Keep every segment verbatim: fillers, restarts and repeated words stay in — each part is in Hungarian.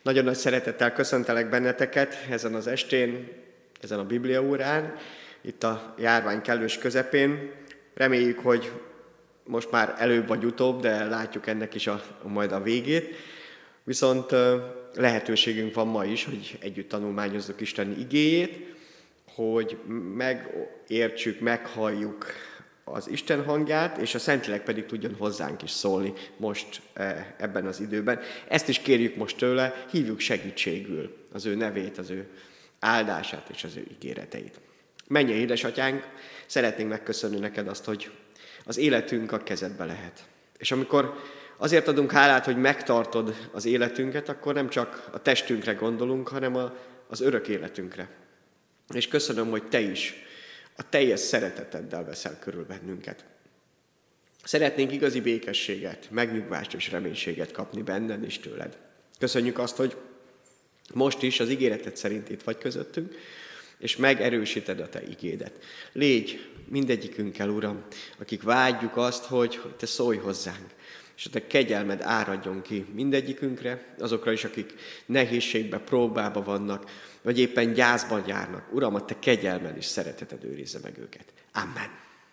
Nagyon nagy szeretettel köszöntelek benneteket ezen az estén, ezen a Bibliaórán, itt a járvány kellős közepén. Reméljük, hogy most már előbb vagy utóbb, de látjuk ennek is a, a majd a végét. Viszont lehetőségünk van ma is, hogy együtt tanulmányozzuk Isten igéjét, hogy megértsük, meghalljuk az Isten hangját, és a Szentlélek pedig tudjon hozzánk is szólni most ebben az időben. Ezt is kérjük most tőle, hívjuk segítségül az ő nevét, az ő áldását és az ő ígéreteit. Mennyei édesatyánk, szeretnénk megköszönni neked azt, hogy az életünk a kezedbe lehet. És amikor azért adunk hálát, hogy megtartod az életünket, akkor nem csak a testünkre gondolunk, hanem a, az örök életünkre. És köszönöm, hogy te is a teljes szereteteddel veszel körül bennünket. Szeretnénk igazi békességet, megnyugvást és reménységet kapni benned és tőled. Köszönjük azt, hogy most is az ígéreted szerint itt vagy közöttünk, és megerősíted a te igédet. Légy mindegyikünkkel, Uram, akik vágyjuk azt, hogy, hogy te szólj hozzánk, és a te kegyelmed áradjon ki mindegyikünkre, azokra is, akik nehézségbe, próbába vannak, vagy éppen gyászban járnak. Uram, a te kegyelmed és szereteted őrizze meg őket. Amen.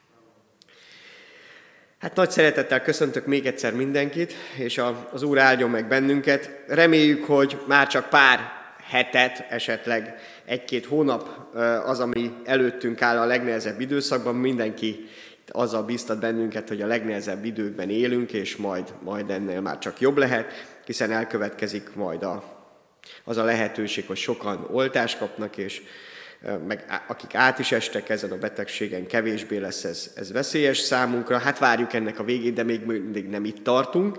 Hát nagy szeretettel köszöntök még egyszer mindenkit, és az Úr áldjon meg bennünket. Reméljük, hogy már csak pár hetet, esetleg egy-két hónap az, ami előttünk áll a legnehezebb időszakban. Mindenki azzal bíztat bennünket, hogy a legnehezebb időkben élünk, és majd, majd ennél már csak jobb lehet, hiszen elkövetkezik majd a, az a lehetőség, hogy sokan oltást kapnak, és meg akik át is estek ezen a betegségen, kevésbé lesz ez, ez veszélyes számunkra. Hát várjuk ennek a végét, de még mindig nem itt tartunk.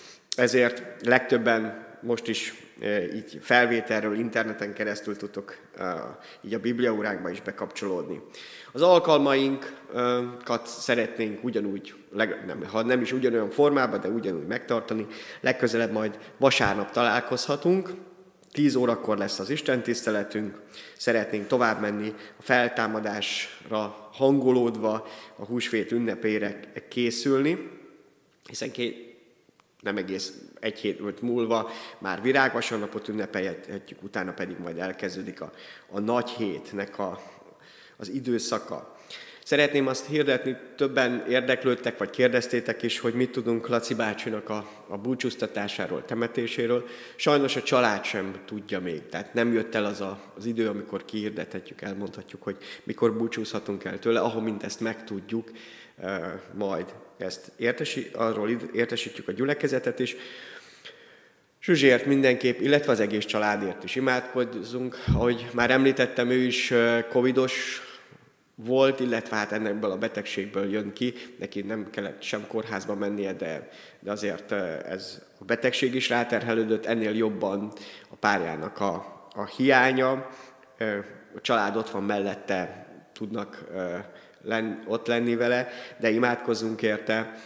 Ezért legtöbben most is így felvételről, interneten keresztül tudtok így a Bibliaóránkba is bekapcsolódni. Az alkalmainkat szeretnénk ugyanúgy, nem, ha nem is ugyanolyan formában, de ugyanúgy megtartani. Legközelebb majd vasárnap találkozhatunk. Tíz órakor lesz az istentiszteletünk. Szeretnénk tovább menni a feltámadásra hangolódva, a húsvét ünnepére készülni, hiszen két nem egész egy hét múlva már virágvasárnapot ünnepelhetjük, utána pedig majd elkezdődik a, a nagy hétnek a, az időszaka. Szeretném azt hirdetni, többen érdeklődtek, vagy kérdeztétek is, hogy mit tudunk Laci bácsinak a, a búcsúztatásáról, temetéséről. Sajnos a család sem tudja még, tehát nem jött el az a, az idő, amikor kihirdethetjük, elmondhatjuk, hogy mikor búcsúzhatunk el tőle, ahol mint ezt megtudjuk, e, majd ezt értesi, arról értesítjük a gyülekezetet is. Zsuzsiért mindenképp, illetve az egész családért is imádkozzunk. Ahogy már említettem, ő is covidos volt, illetve hát ennek a betegségből jön ki. Neki nem kellett sem kórházba mennie, de, de azért ez a betegség is ráterhelődött, ennél jobban a párjának a, a hiánya. A család ott van mellette, tudnak len, ott lenni vele, de imádkozzunk érte,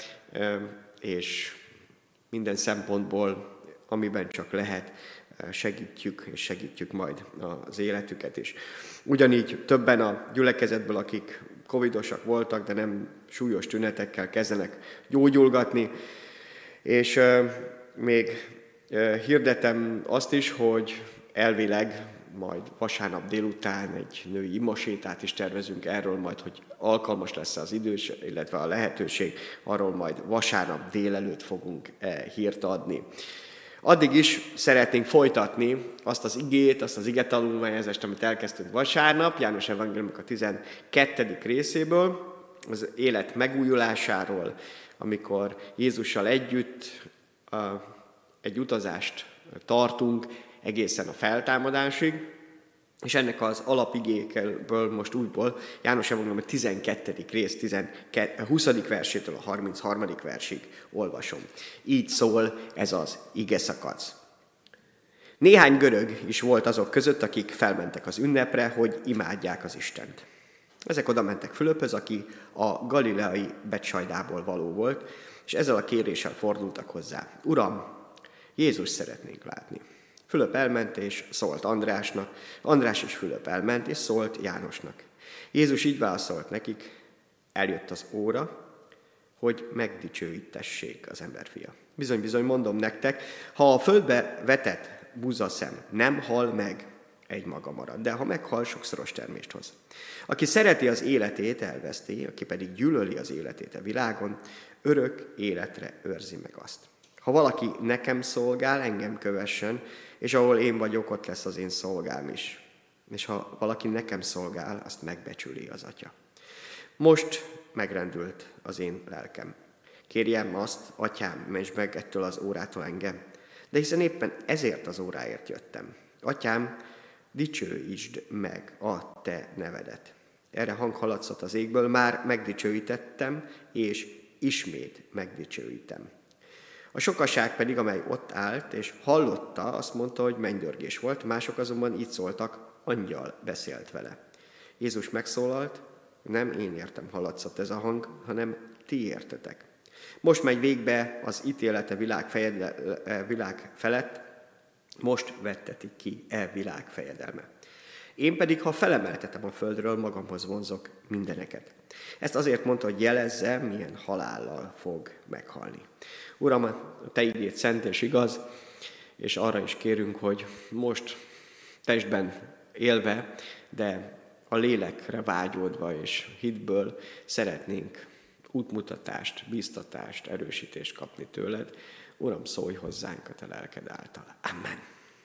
és minden szempontból, amiben csak lehet, segítjük, és segítjük majd az életüket is. Ugyanígy többen a gyülekezetből, akik covidosak voltak, de nem súlyos tünetekkel kezdenek gyógyulgatni, és euh, még euh, hirdetem azt is, hogy elvileg majd vasárnap délután egy női imasétát is tervezünk erről majd, hogy alkalmas lesz az idő, illetve a lehetőség, arról majd vasárnap délelőtt fogunk hírt adni. Addig is szeretnénk folytatni azt az igét, azt az igetanulmányozást, amit elkezdtünk vasárnap, János evangéliumnak a tizenkettedik részéből, az élet megújulásáról, amikor Jézussal együtt uh, egy utazást tartunk egészen a feltámadásig, és ennek az alapigékből most újból János evangélium a tizenkettedik rész, huszadik versétől a harmincharmadik versig olvasom. Így szól ez az ige szakasz. Néhány görög is volt azok között, akik felmentek az ünnepre, hogy imádják az Istent. Ezek oda mentek Fülöphöz, aki a galileai Betsajdából való volt, és ezzel a kéréssel fordultak hozzá. Uram, Jézus szeretnénk látni. Fülöp elment és szólt Andrásnak, András is Fülöp elment és szólt Jánosnak. Jézus így válaszolt nekik, eljött az óra, hogy megdicsőítessék az emberfia. Bizony, bizony, mondom nektek, ha a földbe vetett buzaszem, nem hal meg, egymaga marad, de ha meghal, sokszoros termést hoz. Aki szereti az életét, elveszti, aki pedig gyűlöli az életét a világon, örök életre őrzi meg azt. Ha valaki nekem szolgál, engem kövessen, és ahol én vagyok, ott lesz az én szolgám is. És ha valaki nekem szolgál, azt megbecsüli az Atya. Most megrendült az én lelkem. Kérjem azt, Atyám, ments meg ettől az órától engem. De hiszen éppen ezért az óráért jöttem. Atyám, dicsőítsd meg a te nevedet. Erre hang hallatszott az égből, már megdicsőítettem, és ismét megdicsőítem. A sokaság pedig, amely ott állt, és hallotta, azt mondta, hogy mennydörgés volt, mások azonban így szóltak, angyal beszélt vele. Jézus megszólalt, nem én értem hallatszott ez a hang, hanem ti értetek. Most megy végbe az ítélete világ, fejed, világ felett, most vettetik ki e világ fejedelme. Én pedig, ha felemeltetem a földről, magamhoz vonzok mindeneket. Ezt azért mondta, hogy jelezze, milyen halállal fog meghalni. Uram, a te igéd szent és igaz, és arra is kérünk, hogy most testben élve, de a lélekre vágyódva és hitből szeretnénk útmutatást, bíztatást, erősítést kapni tőled. Uram, szólj hozzánk a te lelked által. Amen.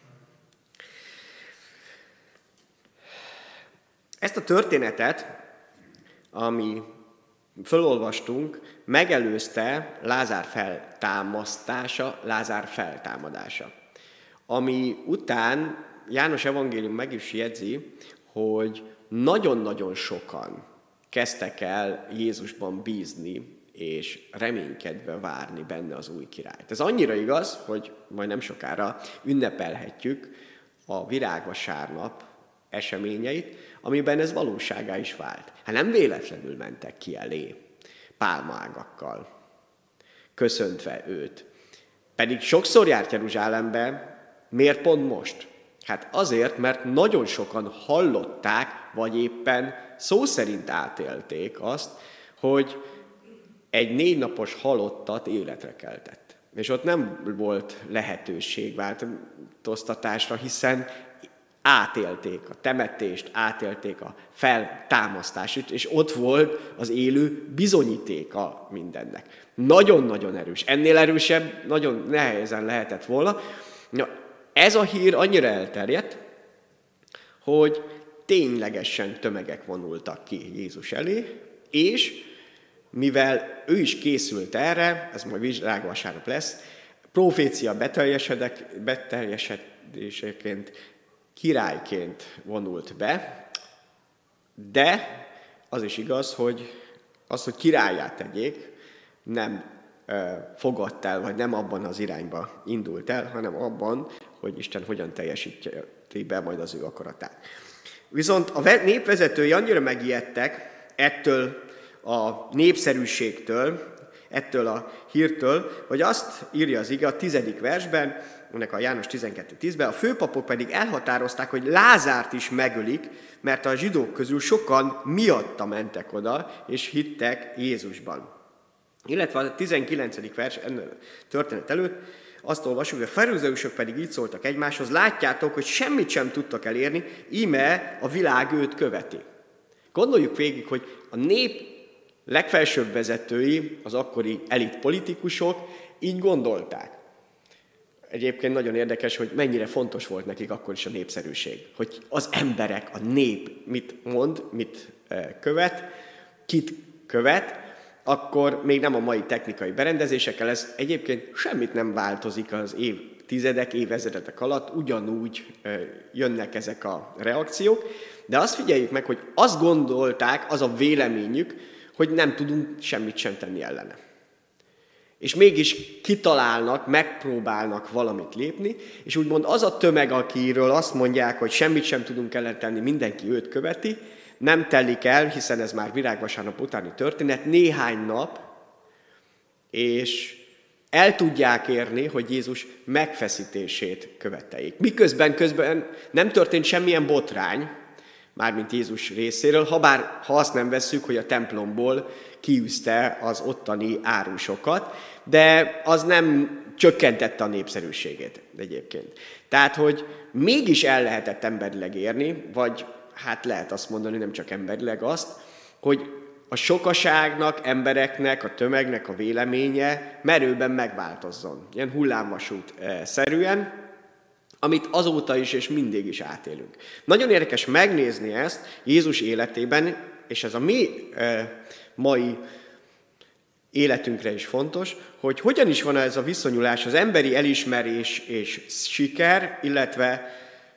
Ezt a történetet, ami fölolvastunk, megelőzte Lázár feltámasztása, Lázár feltámadása. Ami után János evangélium meg is jegyzi, hogy nagyon-nagyon sokan kezdtek el Jézusban bízni, és reménykedve várni benne az új királyt. Ez annyira igaz, hogy majd nem sokára ünnepelhetjük a virágvasárnap eseményeit, amiben ez valóságá is vált. Hát nem véletlenül mentek ki elé, pálmaágakkal, köszöntve őt. Pedig sokszor járt Jeruzsálembe, miért pont most? Hát azért, mert nagyon sokan hallották, vagy éppen szó szerint átélték azt, hogy egy négy napos halottat életre keltett. És ott nem volt lehetőség változtatásra, hiszen átélték a temetést, átélték a feltámasztást, és ott volt az élő bizonyítéka mindennek. Nagyon-nagyon erős. Ennél erősebb nagyon nehezen lehetett volna. Na, ez a hír annyira elterjedt, hogy ténylegesen tömegek vonultak ki Jézus elé, és mivel ő is készült erre, ez majd virágvasárnap lesz, profécia beteljesedéseként, királyként vonult be, de az is igaz, hogy az, hogy királlyá tegyék, nem e, fogadt el, vagy nem abban az irányba indult el, hanem abban, hogy Isten hogyan teljesíti be majd az ő akaratát. Viszont a népvezetői annyira megijedtek ettől a népszerűségtől, ettől a hírtől, hogy azt írja az ige a tizedik versben, ennek a János tizenkettő tízben, a főpapok pedig elhatározták, hogy Lázárt is megölik, mert a zsidók közül sokan miatta mentek oda, és hittek Jézusban. Illetve a tizenkilencedik vers ennél a történet előtt azt olvasjuk, hogy a farizeusok pedig így szóltak egymáshoz, látjátok, hogy semmit sem tudtak elérni, íme a világ őt követi. Gondoljuk végig, hogy a nép legfelsőbb vezetői, az akkori elit politikusok így gondolták. Egyébként nagyon érdekes, hogy mennyire fontos volt nekik akkor is a népszerűség. Hogy az emberek, a nép mit mond, mit követ, kit követ, akkor még nem a mai technikai berendezésekkel, ez egyébként semmit nem változik az évtizedek, évezredek alatt, ugyanúgy jönnek ezek a reakciók, de azt figyeljük meg, hogy azt gondolták, az a véleményük, hogy nem tudunk semmit sem tenni ellene. És mégis kitalálnak, megpróbálnak valamit lépni, és úgymond az a tömeg, akiről azt mondják, hogy semmit sem tudunk ellen tenni, mindenki őt követi, nem telik el, hiszen ez már virágvasárnap utáni történet, néhány nap, és el tudják érni, hogy Jézus megfeszítését követeljék. Miközben közben nem történt semmilyen botrány, mármint Jézus részéről, ha bár ha azt nem vesszük, hogy a templomból kiűzte az ottani árusokat, de az nem csökkentette a népszerűségét. egyébként. Tehát, hogy mégis el lehetett emberileg érni, vagy hát lehet azt mondani, nem csak emberileg azt, hogy a sokaságnak, embereknek, a tömegnek a véleménye merőben megváltozzon. Ilyen hullámvasút szerűen, amit azóta is és mindig is átélünk. Nagyon érdekes megnézni ezt Jézus életében, és ez a mi e, mai életünkre is fontos, hogy hogyan is van ez a viszonyulás az emberi elismerés és siker, illetve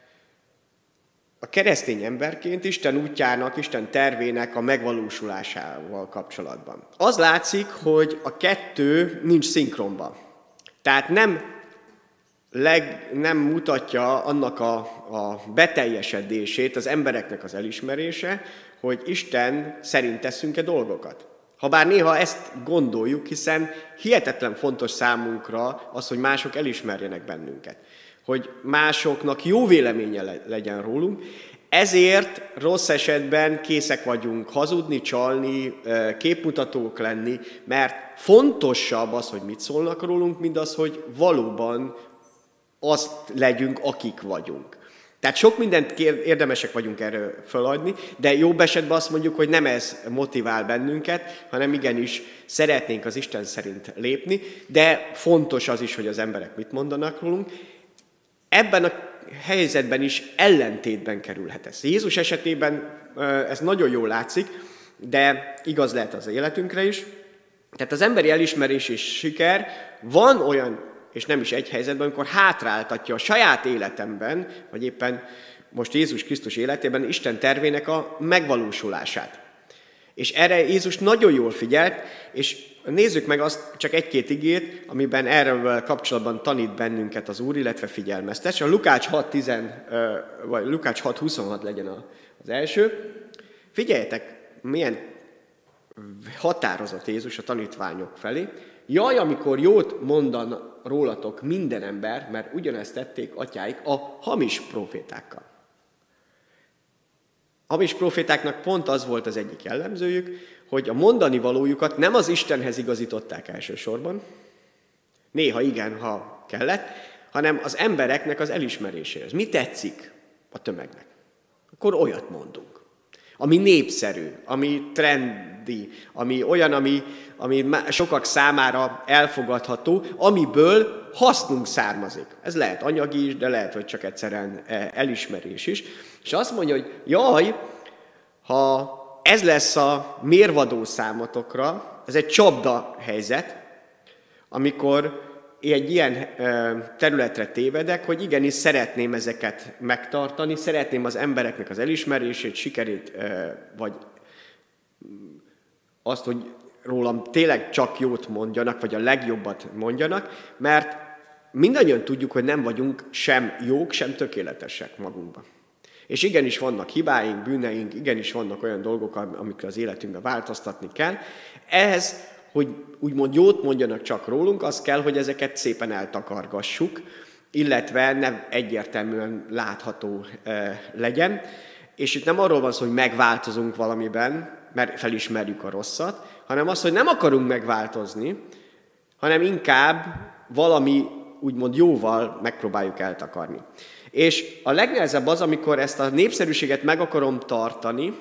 a keresztény emberként Isten útjának, Isten tervének a megvalósulásával kapcsolatban. Az látszik, hogy a kettő nincs szinkronban. Tehát nem, leg, nem mutatja annak a, a beteljesedését, az embereknek az elismerése, hogy Isten szerint teszünk-e dolgokat. Habár néha ezt gondoljuk, hiszen hihetetlen fontos számunkra az, hogy mások elismerjenek bennünket. Hogy másoknak jó véleménye legyen rólunk, ezért rossz esetben készek vagyunk hazudni, csalni, képmutatók lenni, mert fontosabb az, hogy mit szólnak rólunk, mint az, hogy valóban azt legyünk, akik vagyunk. Tehát sok mindent érdemesek vagyunk erről feladni, de jobb esetben azt mondjuk, hogy nem ez motivál bennünket, hanem igenis szeretnénk az Isten szerint lépni, de fontos az is, hogy az emberek mit mondanak rólunk. Ebben a helyzetben is ellentétben kerülhet ez. Jézus esetében ez nagyon jól látszik, de igaz lehet az életünkre is. Tehát az emberi elismerés és siker van olyan, és nem is egy helyzetben, amikor hátráltatja a saját életemben, vagy éppen most Jézus Krisztus életében Isten tervének a megvalósulását. És erre Jézus nagyon jól figyelt, és nézzük meg azt csak egy-két igét, amiben erről kapcsolatban tanít bennünket az Úr, illetve figyelmeztet. A Lukács hat, tíz, vagy Lukács hat huszonhat legyen az első. Figyeljetek, milyen határozott Jézus a tanítványok felé. Jaj, amikor jót mondan rólatok minden ember, mert ugyanezt tették atyáik a hamis profétákkal. A hamis profétáknak pont az volt az egyik jellemzőjük, hogy a mondani valójukat nem az Istenhez igazították elsősorban, néha igen, ha kellett, hanem az embereknek az elismeréséhez. Mi tetszik a tömegnek? Akkor olyat mondunk. Ami népszerű, ami trendi, ami olyan, ami, ami sokak számára elfogadható, amiből hasznunk származik. Ez lehet anyagi is, de lehet, hogy csak egyszerűen elismerés is. És azt mondja, hogy jaj, ha ez lesz a mérvadó számotokra, ez egy csapda helyzet, amikor egy ilyen területre tévedek, hogy igenis szeretném ezeket megtartani, szeretném az embereknek az elismerését, sikerét, vagy azt, hogy rólam tényleg csak jót mondjanak, vagy a legjobbat mondjanak, mert mindannyian tudjuk, hogy nem vagyunk sem jók, sem tökéletesek magunkban. És igenis vannak hibáink, bűneink, igenis vannak olyan dolgok, amikre az életünkben változtatni kell. Ehhez, hogy úgymond jót mondjanak csak rólunk, az kell, hogy ezeket szépen eltakargassuk, illetve nem egyértelműen látható e, legyen. És itt nem arról van szó, hogy megváltozunk valamiben, mert felismerjük a rosszat, hanem az, hogy nem akarunk megváltozni, hanem inkább valami úgymond jóval megpróbáljuk eltakarni. És a legnehezebb az, amikor ezt a népszerűséget meg akarom tartani,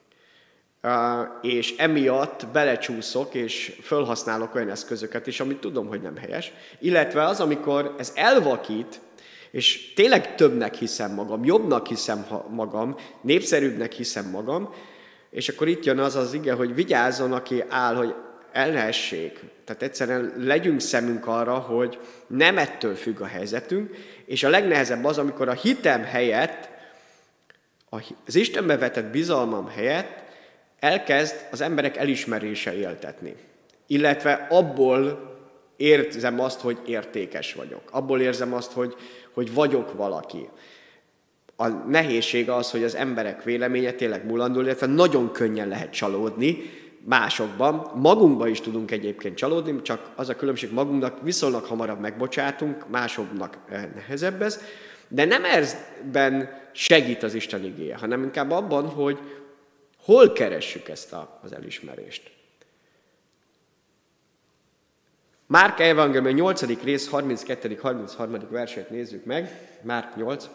és emiatt belecsúszok, és felhasználok olyan eszközöket is, amit tudom, hogy nem helyes. Illetve az, amikor ez elvakít, és tényleg többnek hiszem magam, jobbnak hiszem magam, népszerűbbnek hiszem magam, és akkor itt jön az az ige, hogy vigyázzon, aki áll, hogy el ne essék. Tehát egyszerűen legyünk szemünk arra, hogy nem ettől függ a helyzetünk, és a legnehezebb az, amikor a hitem helyett, az Istenbe vetett bizalmam helyett elkezd az emberek elismerése éltetni. Illetve abból érzem azt, hogy értékes vagyok. Abból érzem azt, hogy, hogy vagyok valaki. A nehézség az, hogy az emberek véleménye tényleg mulandó, illetve nagyon könnyen lehet csalódni másokban. Magunkban is tudunk egyébként csalódni, csak az a különbség, magunknak viszonylag hamarabb megbocsátunk, másoknak nehezebb ez. De nem ezben segít az Isten igéje, hanem inkább abban, hogy hol keressük ezt a, az elismerést. Márk evangélium nyolcadik rész harminckettő harmincharmadik versét nézzük meg. Márk nyolc.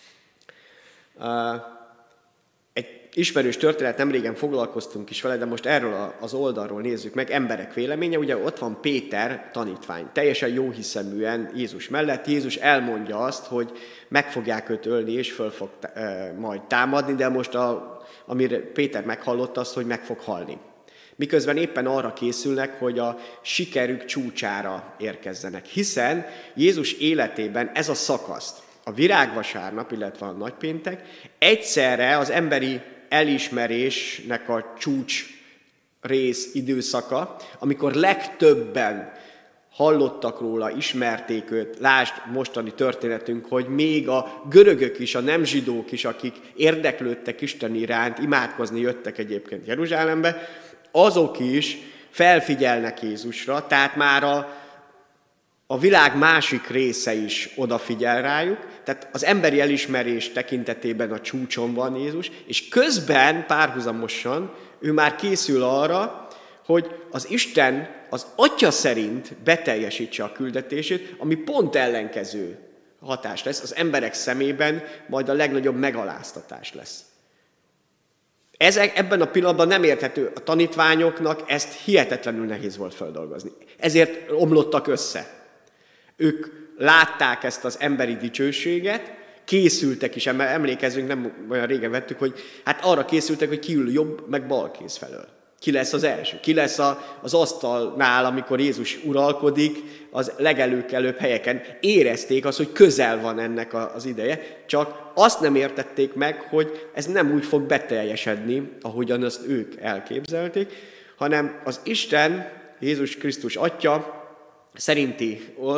Egy ismerős történet, nem régen foglalkoztunk is vele, de most erről az oldalról nézzük meg, emberek véleménye. Ugye ott van Péter tanítvány, teljesen jóhiszeműen Jézus mellett. Jézus elmondja azt, hogy meg fogják őt ölni, és föl fog majd támadni, de most a, amire Péter meghallott azt, hogy meg fog halni. Miközben éppen arra készülnek, hogy a sikerük csúcsára érkezzenek. Hiszen Jézus életében ez a szakaszt, a virágvasárnap, illetve a nagypéntek egyszerre az emberi elismerésnek a csúcs rész időszaka, amikor legtöbben hallottak róla, ismerték őt. Lásd mostani történetünk, hogy még a görögök is, a nem zsidók is, akik érdeklődtek Isten iránt, imádkozni jöttek egyébként Jeruzsálembe, azok is felfigyelnek Jézusra, tehát már a, a világ másik része is odafigyel rájuk, tehát az emberi elismerés tekintetében a csúcson van Jézus, és közben párhuzamosan ő már készül arra, hogy az Isten az Atya szerint beteljesítse a küldetését, ami pont ellenkező hatás lesz, az emberek szemében majd a legnagyobb megaláztatás lesz. Ezek, ebben a pillanatban nem érthető, a tanítványoknak ezt hihetetlenül nehéz volt feldolgozni. Ezért omlottak össze. Ők látták ezt az emberi dicsőséget, készültek is, emlékezzünk, nem olyan régen vettük, hogy hát arra készültek, hogy ki ül jobb, meg bal kéz felől. Ki lesz az első? Ki lesz a, az asztalnál, amikor Jézus uralkodik, az legelőkelőbb helyeken. Érezték azt, hogy közel van ennek az ideje, csak azt nem értették meg, hogy ez nem úgy fog beteljesedni, ahogyan azt ők elképzelték, hanem az Isten, Jézus Krisztus Atya szerinti ö,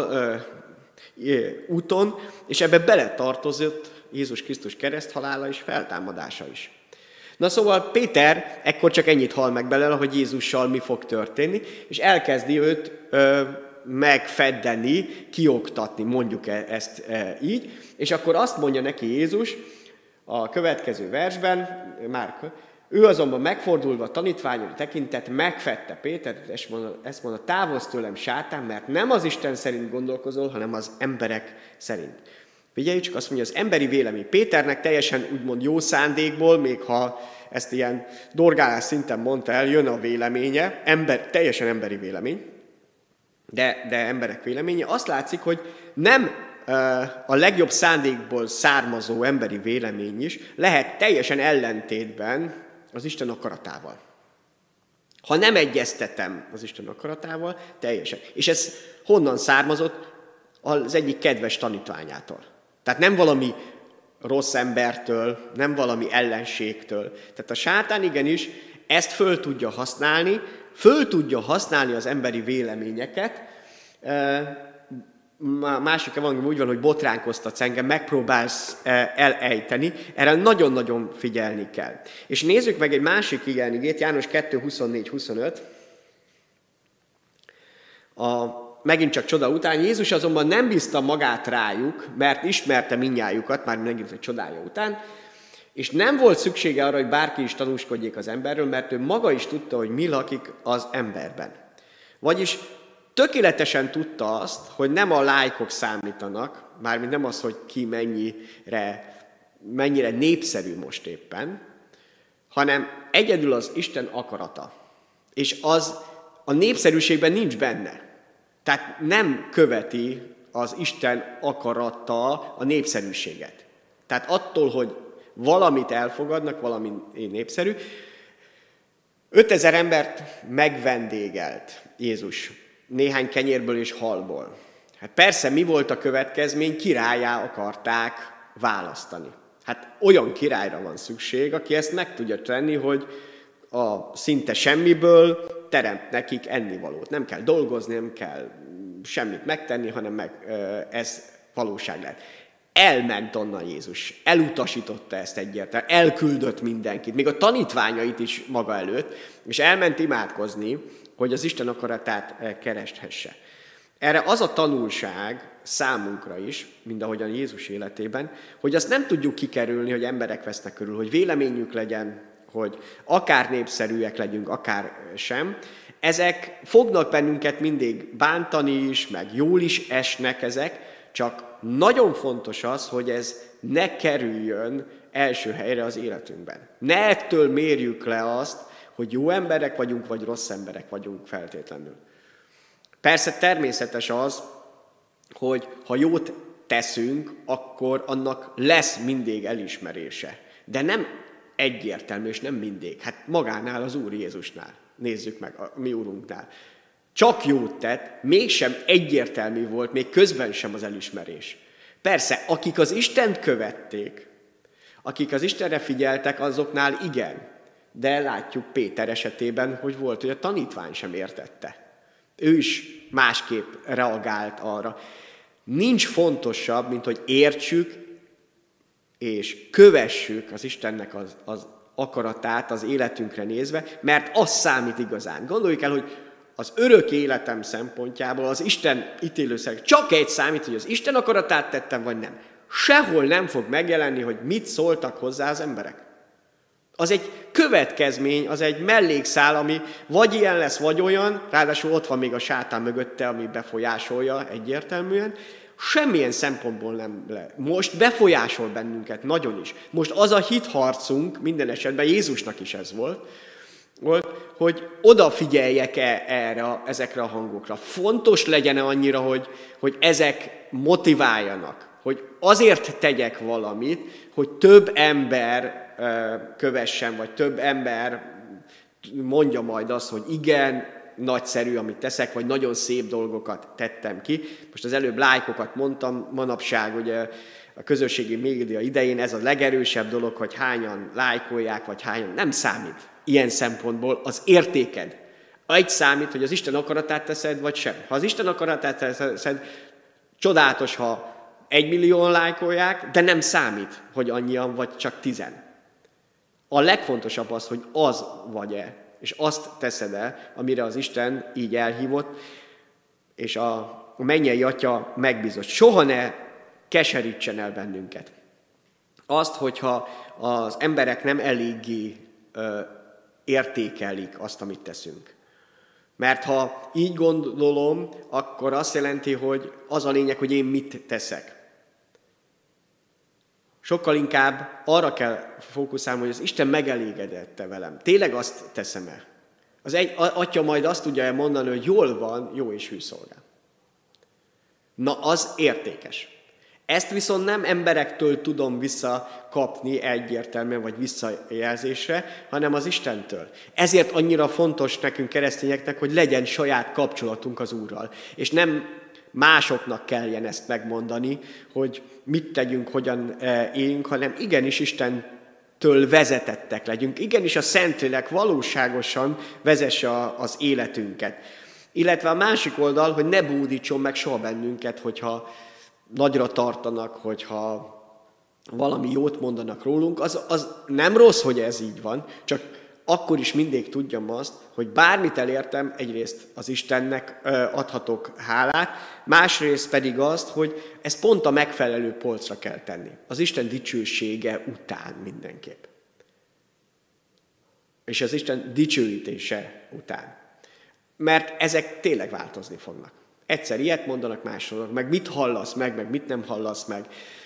ö, úton, és ebbe beletartozott Jézus Krisztus kereszthalála és feltámadása is. Na szóval Péter ekkor csak ennyit hall meg belőle, hogy Jézussal mi fog történni, és elkezdi őt ö, megfeddeni, kioktatni, mondjuk ezt e, így, és akkor azt mondja neki Jézus a következő versben, Márk, ő azonban megfordulva a tanítványok tekintett, megfedte Pétert, és mondta, ezt mondta, távozz tőlem, sátán, mert nem az Isten szerint gondolkozol, hanem az emberek szerint. Figyeljük csak, azt mondja, az emberi vélemény. Péternek teljesen úgymond jó szándékból, még ha ezt ilyen dorgálás szinten mondta el, jön a véleménye, ember, teljesen emberi vélemény, de, de emberek véleménye. Azt látszik, hogy nem a legjobb szándékból származó emberi vélemény is lehet teljesen ellentétben az Isten akaratával. Ha nem egyeztetem az Isten akaratával, teljesen. És ez honnan származott? Az egyik kedves tanítványától. Tehát nem valami rossz embertől, nem valami ellenségtől. Tehát a sátán igenis ezt föl tudja használni, föl tudja használni az emberi véleményeket. A másik evangélium úgy van, hogy botránkoztatsz engem, megpróbálsz elejteni. Erre nagyon-nagyon figyelni kell. És nézzük meg egy másik igényt, János kettő huszonnégy huszonöt. A megint csak csoda után, Jézus azonban nem bízta magát rájuk, mert ismerte mindnyájukat, már megint egy csodája után, és nem volt szüksége arra, hogy bárki is tanúskodjék az emberről, mert ő maga is tudta, hogy mi lakik az emberben. Vagyis tökéletesen tudta azt, hogy nem a lájkok számítanak, mármint nem az, hogy ki mennyire, mennyire népszerű most éppen, hanem egyedül az Isten akarata. És az a népszerűségben nincs benne. Tehát nem követi az Isten akarata a népszerűséget. Tehát attól, hogy valamit elfogadnak, valami népszerű, ötezer embert megvendégelt Jézus néhány kenyérből és halból. Hát persze mi volt a következmény? Királyá akarták választani. Hát olyan királyra van szükség, aki ezt meg tudja tenni, hogy a szinte semmiből teremt nekik ennivalót. Nem kell dolgozni, nem kell semmit megtenni, hanem meg, ez valóság lehet. Elment onnan Jézus, elutasította ezt egyértelműen, elküldött mindenkit, még a tanítványait is maga előtt, és elment imádkozni, hogy az Isten akaratát kereshesse. Erre az a tanulság számunkra is, mind ahogyan Jézus életében, hogy azt nem tudjuk kikerülni, hogy emberek vesznek körül, hogy véleményük legyen, hogy akár népszerűek legyünk, akár sem. Ezek fognak bennünket mindig bántani is, meg jól is esnek ezek, csak nagyon fontos az, hogy ez ne kerüljön első helyre az életünkben. Ne ettől mérjük le azt, hogy jó emberek vagyunk, vagy rossz emberek vagyunk feltétlenül. Persze természetes az, hogy ha jót teszünk, akkor annak lesz mindig elismerése. De nem egyértelmű, és nem mindig. Hát magánál, az Úr Jézusnál. Nézzük meg, a mi Úrunknál. Csak jót tett, mégsem egyértelmű volt, még közben sem az elismerés. Persze, akik az Istent követték, akik az Istenre figyeltek, azoknál igen. De látjuk Péter esetében, hogy volt, hogy a tanítvány sem értette. Ő is másképp reagált arra. Nincs fontosabb, mint hogy értsük és kövessük az Istennek az, az akaratát az életünkre nézve, mert az számít igazán. Gondoljuk el, hogy az örök életem szempontjából az Isten ítélőszereg csak egy számít, hogy az Isten akaratát tettem, vagy nem. Sehol nem fog megjelenni, hogy mit szóltak hozzá az emberek. Az egy következmény, az egy mellékszál, ami vagy ilyen lesz, vagy olyan, ráadásul ott van még a sátán mögötte, ami befolyásolja egyértelműen. Semmilyen szempontból nem le. Most befolyásol bennünket, nagyon is. Most az a hitharcunk, minden esetben Jézusnak is ez volt, volt hogy odafigyeljek-e erre, ezekre a hangokra. Fontos legyen-e annyira, hogy, hogy ezek motiváljanak, hogy azért tegyek valamit, hogy több ember kövessen, vagy több ember mondja majd azt, hogy igen, nagyszerű, amit teszek, vagy nagyon szép dolgokat tettem ki. Most az előbb lájkokat mondtam, manapság ugye a közösségi média idején ez a legerősebb dolog, hogy hányan lájkolják, vagy hányan. Nem számít ilyen szempontból az értéked. Egy számít, hogy az Isten akaratát teszed, vagy sem. Ha az Isten akaratát teszed, csodálatos, ha egymillióan lájkolják, de nem számít, hogy annyian, vagy csak tizen. A legfontosabb az, hogy az vagy-e, és azt teszed-e, amire az Isten így elhívott, és a, a mennyei Atya megbízott. Soha ne keserítsen el bennünket. Azt, hogyha az emberek nem eléggé ö, értékelik azt, amit teszünk. Mert ha így gondolom, akkor azt jelenti, hogy az a lényeg, hogy én mit teszek. Sokkal inkább arra kell fókuszálni, hogy az Isten megelégedette velem. Tényleg azt teszem-e? Az egy atya majd azt tudja mondani, hogy jól van, jó és hű szolgál. Na, az értékes. Ezt viszont nem emberektől tudom visszakapni egyértelműen, vagy visszajelzésre, hanem az Istentől. Ezért annyira fontos nekünk keresztényeknek, hogy legyen saját kapcsolatunk az Úrral. És nem másoknak kelljen ezt megmondani, hogy mit tegyünk, hogyan éljünk, hanem igenis Istentől vezetettek legyünk. Igenis a Szentlélek valóságosan vezesse az életünket. Illetve a másik oldal, hogy ne búdítson meg soha bennünket, hogyha nagyra tartanak, hogyha valami jót mondanak rólunk, az, az nem rossz, hogy ez így van, csak akkor is mindig tudjam azt, hogy bármit elértem, egyrészt az Istennek adhatok hálát, másrészt pedig azt, hogy ezt pont a megfelelő polcra kell tenni. Az Isten dicsősége után mindenképp. És az Isten dicsőítése után. Mert ezek tényleg változni fognak. Egyszer ilyet mondanak, másról, meg mit hallasz meg, meg mit nem hallasz meg.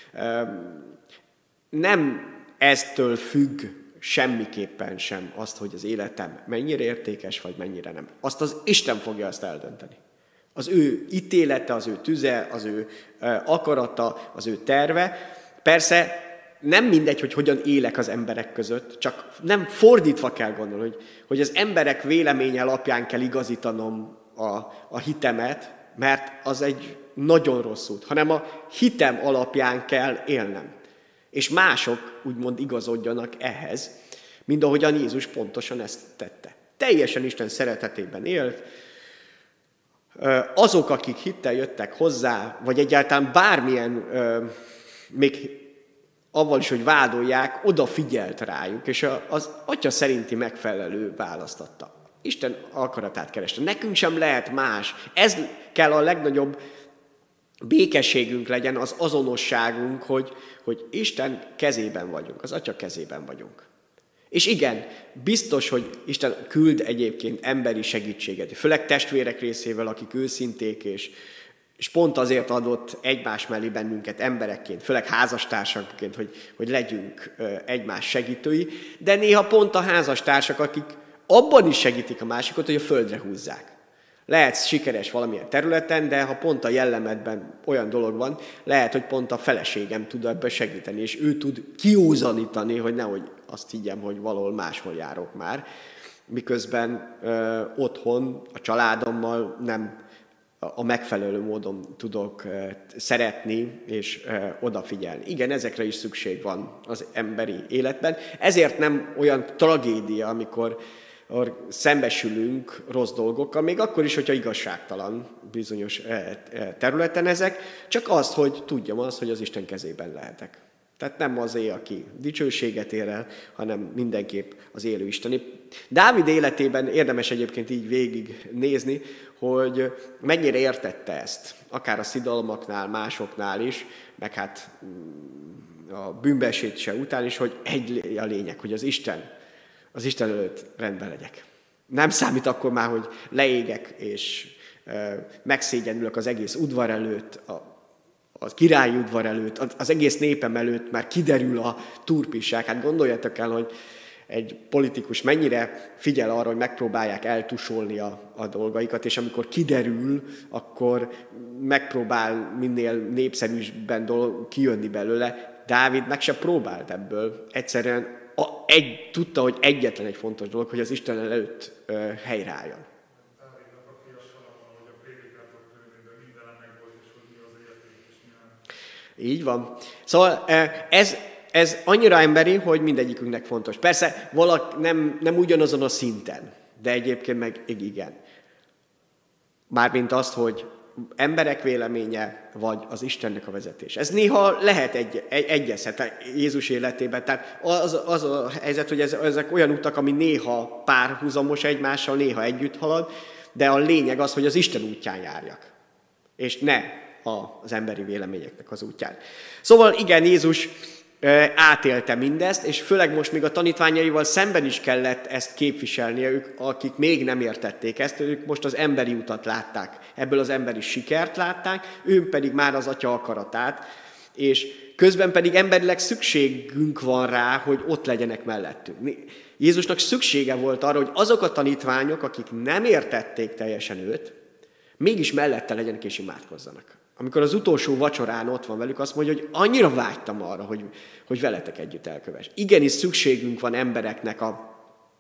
Nem eztől függ semmiképpen sem azt, hogy az életem mennyire értékes, vagy mennyire nem. Azt az Isten fogja azt eldönteni. Az ő ítélete, az ő tüze, az ő akarata, az ő terve. Persze nem mindegy, hogy hogyan élek az emberek között, csak nem fordítva kell gondolni, hogy, hogy az emberek véleménye alapján kell igazítanom a, a hitemet, mert az egy nagyon rossz út, hanem a hitem alapján kell élnem. És mások úgymond igazodjanak ehhez, mint ahogyan Jézus pontosan ezt tette. Teljesen Isten szeretetében élt. Azok, akik hittel jöttek hozzá, vagy egyáltalán bármilyen, még avval is, hogy vádolják, odafigyelt rájuk, és az Atya szerinti megfelelő választ adta. Isten akaratát kereste. Nekünk sem lehet más. Ez kell a legnagyobb békességünk legyen, az azonosságunk, hogy, hogy Isten kezében vagyunk, az Atya kezében vagyunk. És igen, biztos, hogy Isten küld egyébként emberi segítséget, főleg testvérek részével, akik őszinték, és, és pont azért adott egymás mellé bennünket emberekként, főleg házastársakként, hogy, hogy legyünk egymás segítői, de néha pont a házastársak, akik abban is segítik a másikot, hogy a földre húzzák. Lehetsz sikeres valamilyen területen, de ha pont a jellemedben olyan dolog van, lehet, hogy pont a feleségem tud ebben segíteni, és ő tud kiúzanítani, hogy nehogy azt higgyem, hogy valahol máshol járok már, miközben ö, otthon a családommal nem a megfelelő módon tudok ö, szeretni és ö, odafigyelni. Igen, ezekre is szükség van az emberi életben. Ezért nem olyan tragédia, amikor ahol szembesülünk rossz dolgokkal, még akkor is, hogyha igazságtalan bizonyos területen ezek, csak azt, hogy tudjam azt, hogy az Isten kezében lehetek. Tehát nem azé, aki dicsőséget ér el, hanem mindenképp az élő Isteni. Dávid életében érdemes egyébként így végig nézni, hogy mennyire értette ezt, akár a szidalmaknál, másoknál is, meg hát a bűnbeesítése után is, hogy egy a lényeg, hogy az Isten az Isten előtt rendben legyek. Nem számít akkor már, hogy leégek, és e, megszégyenülök az egész udvar előtt, a, a királyi udvar előtt, az egész népem előtt, már kiderül a turpiság. Hát gondoljatok el, hogy egy politikus mennyire figyel arra, hogy megpróbálják eltusolni a, a dolgaikat, és amikor kiderül, akkor megpróbál minél népszerűsbben dolog, kijönni belőle. Dávid meg se próbált ebből. Egyszerűen A, egy, tudta, hogy egyetlen egy fontos dolog, hogy az Isten előtt ö, helyreálljon. Így van. Szóval ez, ez annyira emberi, hogy mindegyikünknek fontos. Persze valaki nem, nem ugyanazon a szinten, de egyébként meg igen. Mármint azt, hogy emberek véleménye, vagy az Istennek a vezetés. Ez néha lehet egy, egy, egyezhet Jézus életében. Tehát az, az a helyzet, hogy ez, ezek olyan utak, ami néha párhuzamos egymással, néha együtt halad, de a lényeg az, hogy az Isten útján járjak, és ne az emberi véleményeknek az útján. Szóval igen, Jézus átélte mindezt, és főleg most még a tanítványaival szemben is kellett ezt képviselnie, ők, akik még nem értették ezt, ők most az emberi utat látták, ebből az emberi sikert látták, ő pedig már az Atya akaratát, és közben pedig emberileg szükségünk van rá, hogy ott legyenek mellettünk. Jézusnak szüksége volt arra, hogy azok a tanítványok, akik nem értették teljesen őt, mégis mellette legyenek és imádkozzanak. Amikor az utolsó vacsorán ott van velük, azt mondja, hogy annyira vágytam arra, hogy, hogy veletek együtt elkövess. Igenis szükségünk van embereknek a,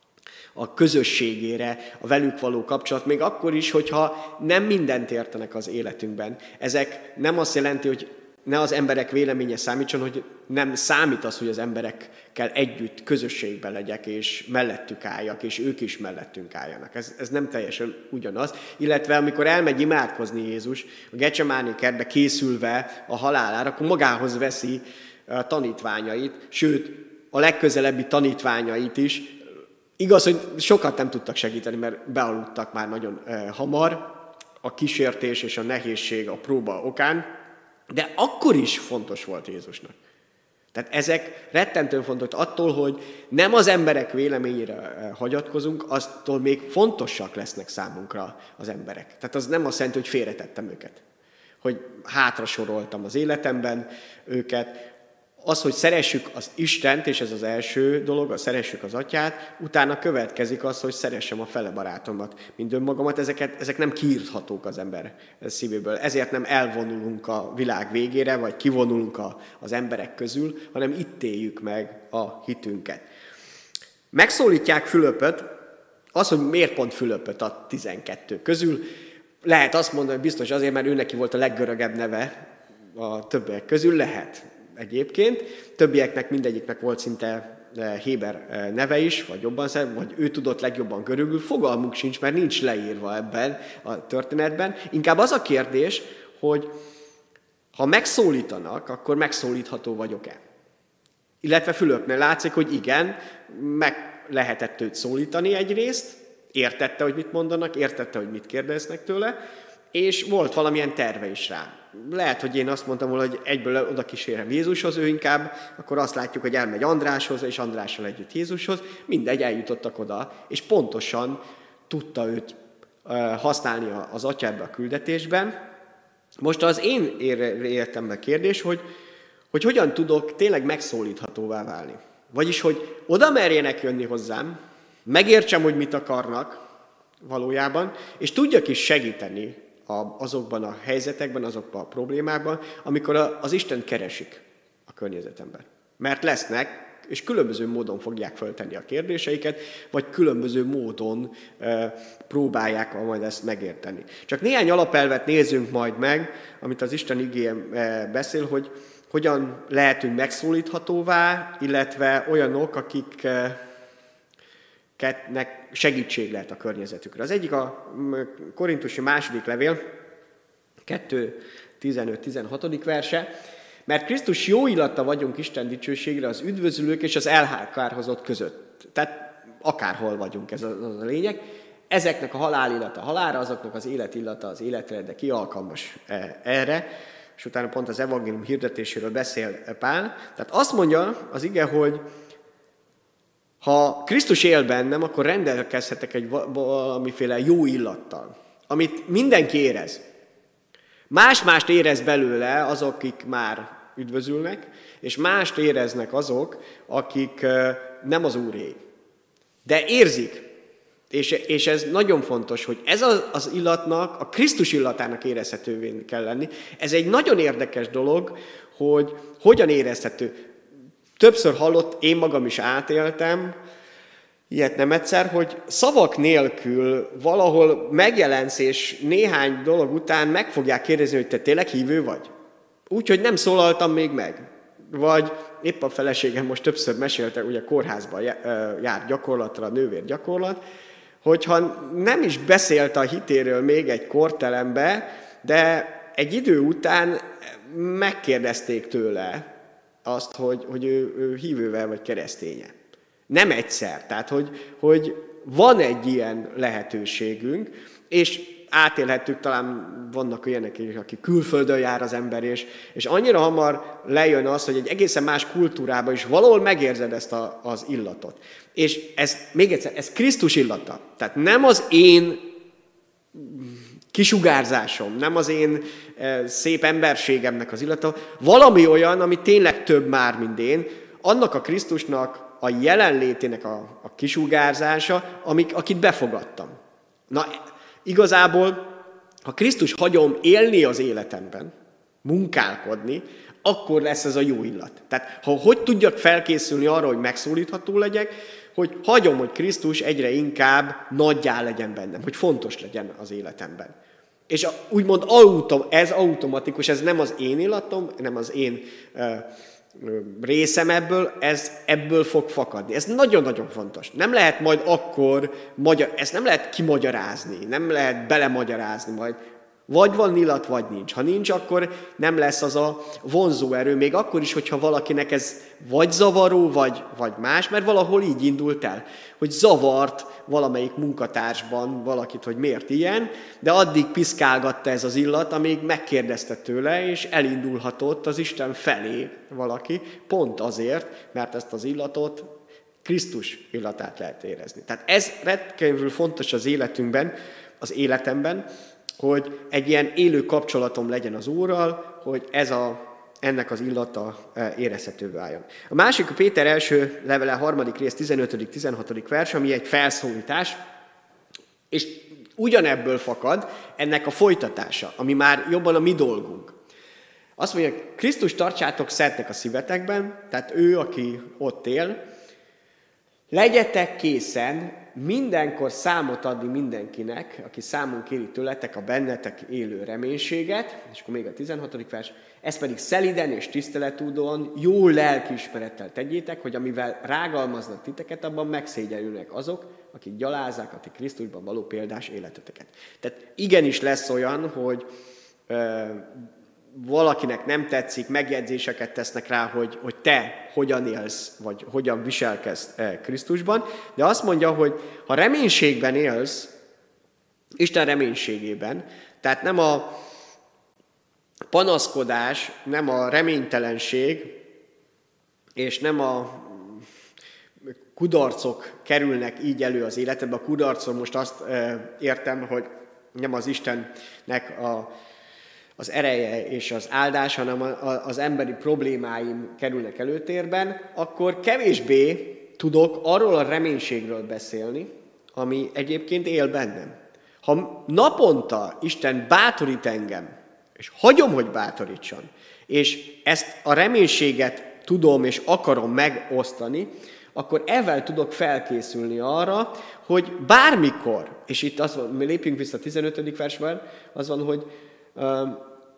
a közösségére, a velük való kapcsolat, még akkor is, hogyha nem mindent értenek az életünkben. Ezek nem azt jelenti, hogy ne az emberek véleménye számítson, hogy nem számít az, hogy az emberekkel együtt közösségben legyek, és mellettük álljak, és ők is mellettünk álljanak. Ez, ez nem teljesen ugyanaz. Illetve amikor elmegy imádkozni Jézus, a Gecsemáné kertbe készülve a halálára, akkor magához veszi a tanítványait, sőt, a legközelebbi tanítványait is. Igaz, hogy sokat nem tudtak segíteni, mert bealudtak már nagyon eh, hamar a kísértés és a nehézség a próba okán, de akkor is fontos volt Jézusnak. Tehát ezek rettentően fontos attól, hogy nem az emberek véleményére hagyatkozunk, aztól még fontosak lesznek számunkra az emberek. Tehát az nem azt jelenti, hogy félretettem őket, hogy hátra soroltam az életemben őket. Az, hogy szeressük az Istent, és ez az első dolog, a szeressük az Atyát, utána következik az, hogy szeressem a fele barátomat, mint önmagamat. Ezeket, ezek nem kiírthatók az ember szívéből. Ezért nem elvonulunk a világ végére, vagy kivonulunk a, az emberek közül, hanem itt éljük meg a hitünket. Megszólítják Fülöpöt, az, hogy miért pont Fülöpöt a tizenkettő közül, lehet azt mondani, hogy biztos azért, mert ő neki volt a leggöregebb neve a többiek közül, lehet. Egyébként többieknek mindegyiknek volt szinte héber neve is, vagy jobban szem, vagy ő tudott legjobban görögül, fogalmunk sincs, mert nincs leírva ebben a történetben. Inkább az a kérdés, hogy ha megszólítanak, akkor megszólítható vagyok-e? Illetve Fülöpnél látszik, hogy igen, meg lehetett őt szólítani egyrészt, értette, hogy mit mondanak, értette, hogy mit kérdeznek tőle, és volt valamilyen terve is rá. Lehet, hogy én azt mondtam volna, hogy egyből oda kísérem Jézushoz, ő inkább, akkor azt látjuk, hogy elmegy Andráshoz, és Andrással együtt Jézushoz, mindegy, eljutottak oda, és pontosan tudta őt használni az atya ebbe a küldetésben. Most az én értemben kérdés, hogy, hogy hogyan tudok tényleg megszólíthatóvá válni. Vagyis, hogy oda merjenek jönni hozzám, megértsem, hogy mit akarnak valójában, és tudjak is segíteni azokban a helyzetekben, azokban a problémákban, amikor az Isten keresik a környezetemben. Mert lesznek, és különböző módon fogják föltenni a kérdéseiket, vagy különböző módon e, próbálják majd ezt megérteni. Csak néhány alapelvet nézzünk majd meg, amit az Isten igéje e, beszél, hogy hogyan lehetünk megszólíthatóvá, illetve olyanok, akiknek segítség lehet a környezetükre. Az egyik a Korintusi második levél, kettő tizenöt tizenhat verse, mert Krisztus jó illata vagyunk Isten dicsőségre az üdvözülők és az elkárhozott között. Tehát akárhol vagyunk, ez az a lényeg. Ezeknek a halálillata halálra, azoknak az életillata az életre, de ki alkalmas erre. És utána pont az evangélium hirdetéséről beszél Pál. Tehát azt mondja az ige, hogy ha Krisztus él bennem, akkor rendelkezhetek egy valamiféle jó illattal, amit mindenki érez. Más-mást érez belőle azok, akik már üdvözülnek, és mást éreznek azok, akik nem az Úré. De érzik. És, és ez nagyon fontos, hogy ez az, az illatnak, a Krisztus illatának érezhetővé kell lenni. Ez egy nagyon érdekes dolog, hogy hogyan érezhető. Többször hallott, én magam is átéltem, ilyet nem egyszer, hogy szavak nélkül valahol megjelensz, és néhány dolog után meg fogják kérdezni, hogy te tényleg hívő vagy? Úgyhogy nem szólaltam még meg. Vagy épp a feleségem most többször mesélte, ugye kórházban jár gyakorlatra, a nővér gyakorlat, hogyha nem is beszélt a hitéről még egy kortelembe, de egy idő után megkérdezték tőle azt, hogy, hogy ő, ő hívővel vagy kereszténye. Nem egyszer, tehát hogy, hogy van egy ilyen lehetőségünk, és átélhettük, talán vannak olyanek, aki külföldön jár az ember, és, és annyira hamar lejön az, hogy egy egészen más kultúrában is valahol megérzed ezt a, az illatot. És ez, még egyszer, ez Krisztus illata. Tehát nem az én kisugárzásom, nem az én e, szép emberségemnek az illata, valami olyan, ami tényleg több már, mint én, annak a Krisztusnak a jelenlétének a, a kisugárzása, amik, akit befogadtam. Na, igazából, ha Krisztus hagyom élni az életemben, munkálkodni, akkor lesz ez a jó illat. Tehát, ha hogy tudjak felkészülni arra, hogy megszólítható legyek, hogy hagyom, hogy Krisztus egyre inkább nagyjá legyen bennem, hogy fontos legyen az életemben. És úgymond autom, ez automatikus, ez nem az én illatom, nem az én uh, részem ebből, ez ebből fog fakadni. Ez nagyon-nagyon fontos. Nem lehet majd akkor, magyar, ezt nem lehet kimagyarázni, nem lehet belemagyarázni majd. Vagy van illat, vagy nincs. Ha nincs, akkor nem lesz az a vonzó erő, még akkor is, hogyha valakinek ez vagy zavaró, vagy, vagy más, mert valahol így indult el, hogy zavart valamelyik munkatársban valakit, hogy miért ilyen, de addig piszkálgatta ez az illat, amíg megkérdezte tőle, és elindulhatott az Isten felé valaki, pont azért, mert ezt az illatot, Krisztus illatát lehet érezni. Tehát ez rendkívül fontos az életünkben, az életemben, hogy egy ilyen élő kapcsolatom legyen az Úrral, hogy ez a, ennek az illata érezhetővé váljon. A másik, a Péter első levele, harmadik rész, tizenötödik tizenhatodik vers, ami egy felszólítás, és ugyanebből fakad ennek a folytatása, ami már jobban a mi dolgunk. Azt mondja, Krisztus tartsátok szentnek a szívetekben, tehát ő, aki ott él, legyetek készen mindenkor számot adni mindenkinek, aki számon kéri tőletek a bennetek élő reménységet, és akkor még a tizenhatodik vers, ezt pedig szeliden és tiszteletúdóan, jó lelkiismerettel tegyétek, hogy amivel rágalmaznak titeket, abban megszégyenülnek azok, akik gyalázzák a ti Krisztusban való példás életeteket. Tehát igenis lesz olyan, hogy ö, valakinek nem tetszik, megjegyzéseket tesznek rá, hogy, hogy te hogyan élsz, vagy hogyan viselkedsz Krisztusban, de azt mondja, hogy ha reménységben élsz, Isten reménységében. Tehát nem a panaszkodás, nem a reménytelenség, és nem a kudarcok kerülnek így elő az életedbe. A kudarcon most azt e, értem, hogy nem az Istennek a, az ereje és az áldás, hanem a, a, az emberi problémáim kerülnek előtérben, akkor kevésbé tudok arról a reménységről beszélni, ami egyébként él bennem. Ha naponta Isten bátorít engem, és hagyom, hogy bátorítson, és ezt a reménységet tudom és akarom megosztani, akkor ezzel tudok felkészülni arra, hogy bármikor, és itt az van, mi lépjünk vissza a tizenötödik versben, az van, hogy uh,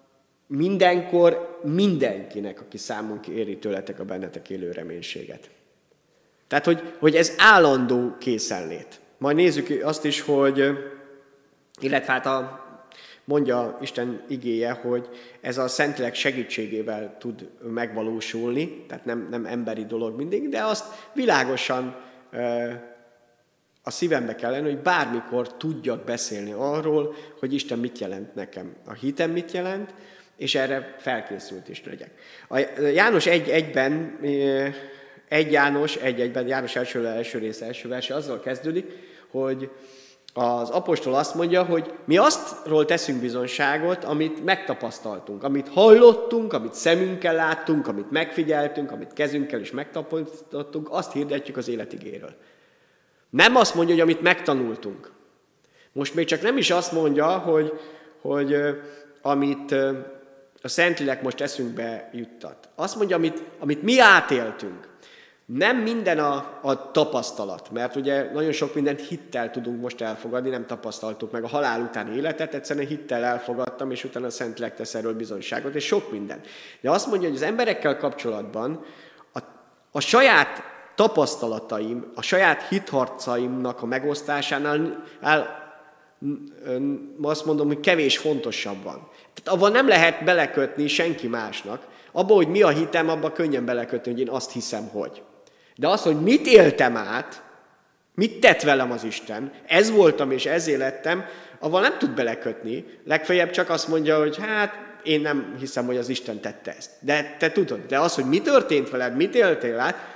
mindenkor mindenkinek, aki számon kéri tőletek a bennetek élő reménységet. Tehát, hogy, hogy ez állandó készenlét. Majd nézzük azt is, hogy, illetve hát a, mondja Isten igéje, hogy ez a Szentlélek segítségével tud megvalósulni, tehát nem, nem emberi dolog mindig, de azt világosan e, a szívembe kell lenni, hogy bármikor tudjak beszélni arról, hogy Isten mit jelent nekem, a hitem mit jelent, és erre felkészült is legyek. A János egy egyben, egy János egy egyben, János első, első része, első verse azzal kezdődik, hogy az apostol azt mondja, hogy mi aztról teszünk bizonyságot, amit megtapasztaltunk, amit hallottunk, amit szemünkkel láttunk, amit megfigyeltünk, amit kezünkkel is megtapasztaltunk, azt hirdetjük az életigéről. Nem azt mondja, hogy amit megtanultunk. Most még csak nem is azt mondja, hogy, hogy amit a Szentlélek most eszünkbe juttat. Azt mondja, amit, amit mi átéltünk. Nem minden a, a tapasztalat, mert ugye nagyon sok mindent hittel tudunk most elfogadni, nem tapasztaltuk meg a halál utáni életet, egyszerűen hittel elfogadtam, és utána a Szentlélek tesz erről bizonyságot, és sok minden. De azt mondja, hogy az emberekkel kapcsolatban a, a saját tapasztalataim, a saját hitharcaimnak a megosztásánál áll, azt mondom, hogy kevés fontosabb van. Tehát abban nem lehet belekötni senki másnak. Abban, hogy mi a hitem, abban könnyen belekötni, hogy én azt hiszem, hogy. De az, hogy mit éltem át, mit tett velem az Isten, ez voltam és ezért lettem, avval nem tud belekötni. Legfeljebb csak azt mondja, hogy hát én nem hiszem, hogy az Isten tette ezt. De te tudod, de az, hogy mi történt veled, mit éltél át,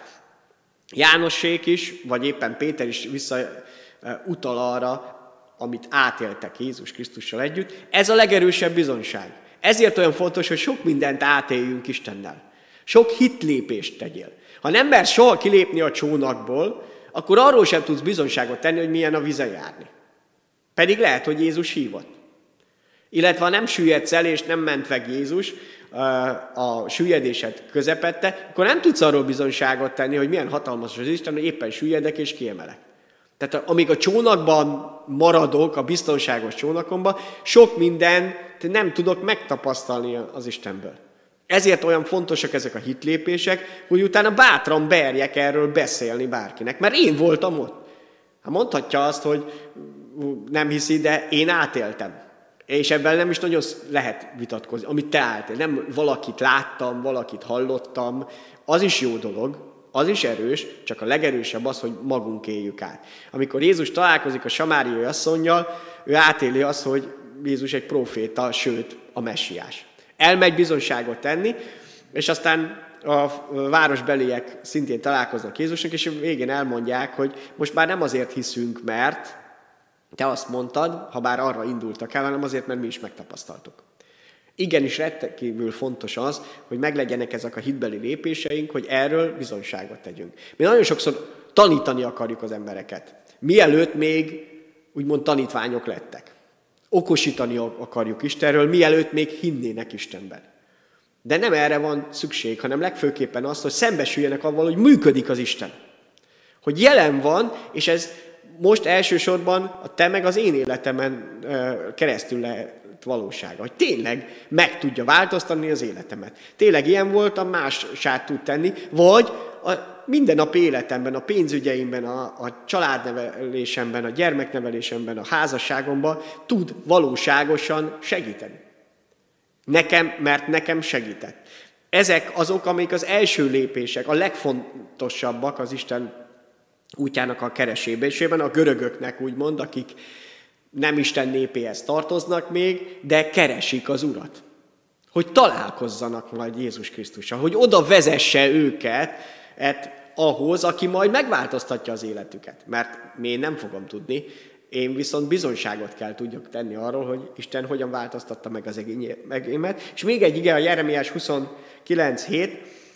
Jánosék is, vagy éppen Péter is visszautal arra, amit átéltek Jézus Krisztussal együtt, ez a legerősebb bizonyság. Ezért olyan fontos, hogy sok mindent átéljünk Istennel. Sok hitlépést tegyél. Ha nem mersz soha kilépni a csónakból, akkor arról sem tudsz bizonyságot tenni, hogy milyen a vizen járni. Pedig lehet, hogy Jézus hívott. Illetve ha nem süllyedsz el, és nem ment meg Jézus a süllyedésed közepette, akkor nem tudsz arról bizonyságot tenni, hogy milyen hatalmas az Isten, hogy éppen süllyedek és kiemelek. Tehát amíg a csónakban maradok, a biztonságos csónakomban, sok mindent nem tudok megtapasztalni az Istenből. Ezért olyan fontosak ezek a hitlépések, hogy utána bátran berjek erről beszélni bárkinek, mert én voltam ott. Hát mondhatja azt, hogy nem hiszi, de én átéltem. És ebben nem is nagyon lehet vitatkozni, amit te álltél. Nem valakit láttam, valakit hallottam, az is jó dolog, az is erős, csak a legerősebb az, hogy magunk éljük át. Amikor Jézus találkozik a samáriai asszonnyal, ő átéli azt, hogy Jézus egy próféta, sőt, a messiás. Elmegy bizonyságot tenni, és aztán a városbeliek szintén találkoznak Jézusnak, és végén elmondják, hogy most már nem azért hiszünk, mert te azt mondtad, ha bár arra indultak el, hanem azért, mert mi is megtapasztaltuk. Igenis rendkívül fontos az, hogy meglegyenek ezek a hitbeli lépéseink, hogy erről bizonyságot tegyünk. Mi nagyon sokszor tanítani akarjuk az embereket, mielőtt még úgymond tanítványok lettek. Okosítani akarjuk Istenről, mielőtt még hinnének Istenben. De nem erre van szükség, hanem legfőképpen azt, hogy szembesüljenek avval, hogy működik az Isten. Hogy jelen van, és ez most elsősorban a te meg az én életemen keresztül lehet valósága. Hogy tényleg meg tudja változtatni az életemet. Tényleg ilyen voltam, mássá tud tenni, vagy a mindennapi életemben, a pénzügyeimben, a, a családnevelésemben, a gyermeknevelésemben, a házasságomban tud valóságosan segíteni. Nekem, mert nekem segített. Ezek azok, amik az első lépések, a legfontosabbak az Isten útjának a keresésében, a görögöknek úgymond, akik nem Isten népéhez tartoznak még, de keresik az Urat. Hogy találkozzanak majd Jézus Krisztussal, hogy oda vezesse őket et, ahhoz, aki majd megváltoztatja az életüket. Mert én nem fogom tudni, én viszont bizonyságot kell tudjak tenni arról, hogy Isten hogyan változtatta meg az egémet. És még egy ige, a Jeremiás huszonkilenc hét,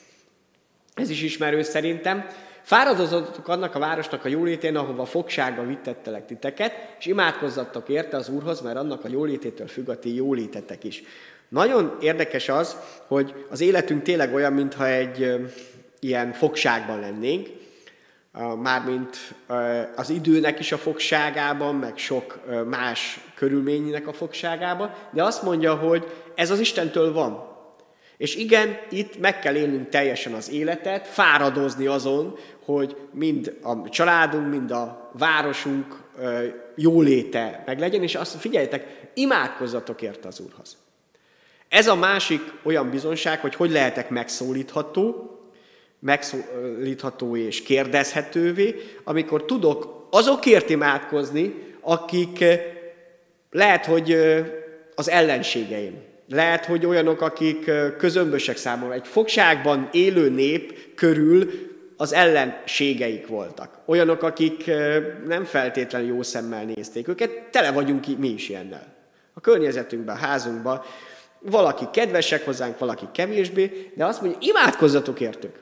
ez is ismerős szerintem. Fáradozzatok annak a városnak a jólétén, ahova fogságba vittettelek titeket, és imádkozzatok érte az Úrhoz, mert annak a jólététől függ a ti jólétetek is. Nagyon érdekes az, hogy az életünk tényleg olyan, mintha egy e, ilyen fogságban lennénk, mármint az időnek is a fogságában, meg sok más körülménynek a fogságában, de azt mondja, hogy ez az Istentől van. És igen, itt meg kell élnünk teljesen az életet, fáradozni azon, hogy mind a családunk, mind a városunk jóléte meglegyen, és azt figyeljetek, imádkozzatok érte az Úrhoz. Ez a másik olyan bizonság, hogy hogy lehetek megszólítható, megszólítható és kérdezhetővé, amikor tudok azokért imádkozni, akik lehet, hogy az ellenségeim. Lehet, hogy olyanok, akik közömbösek számomra. Egy fogságban élő nép körül az ellenségeik voltak. Olyanok, akik nem feltétlenül jó szemmel nézték őket, tele vagyunk mi is ilyennel. A környezetünkben, a házunkban valaki kedvesek hozzánk, valaki kevésbé, de azt mondja, imádkozzatok értük.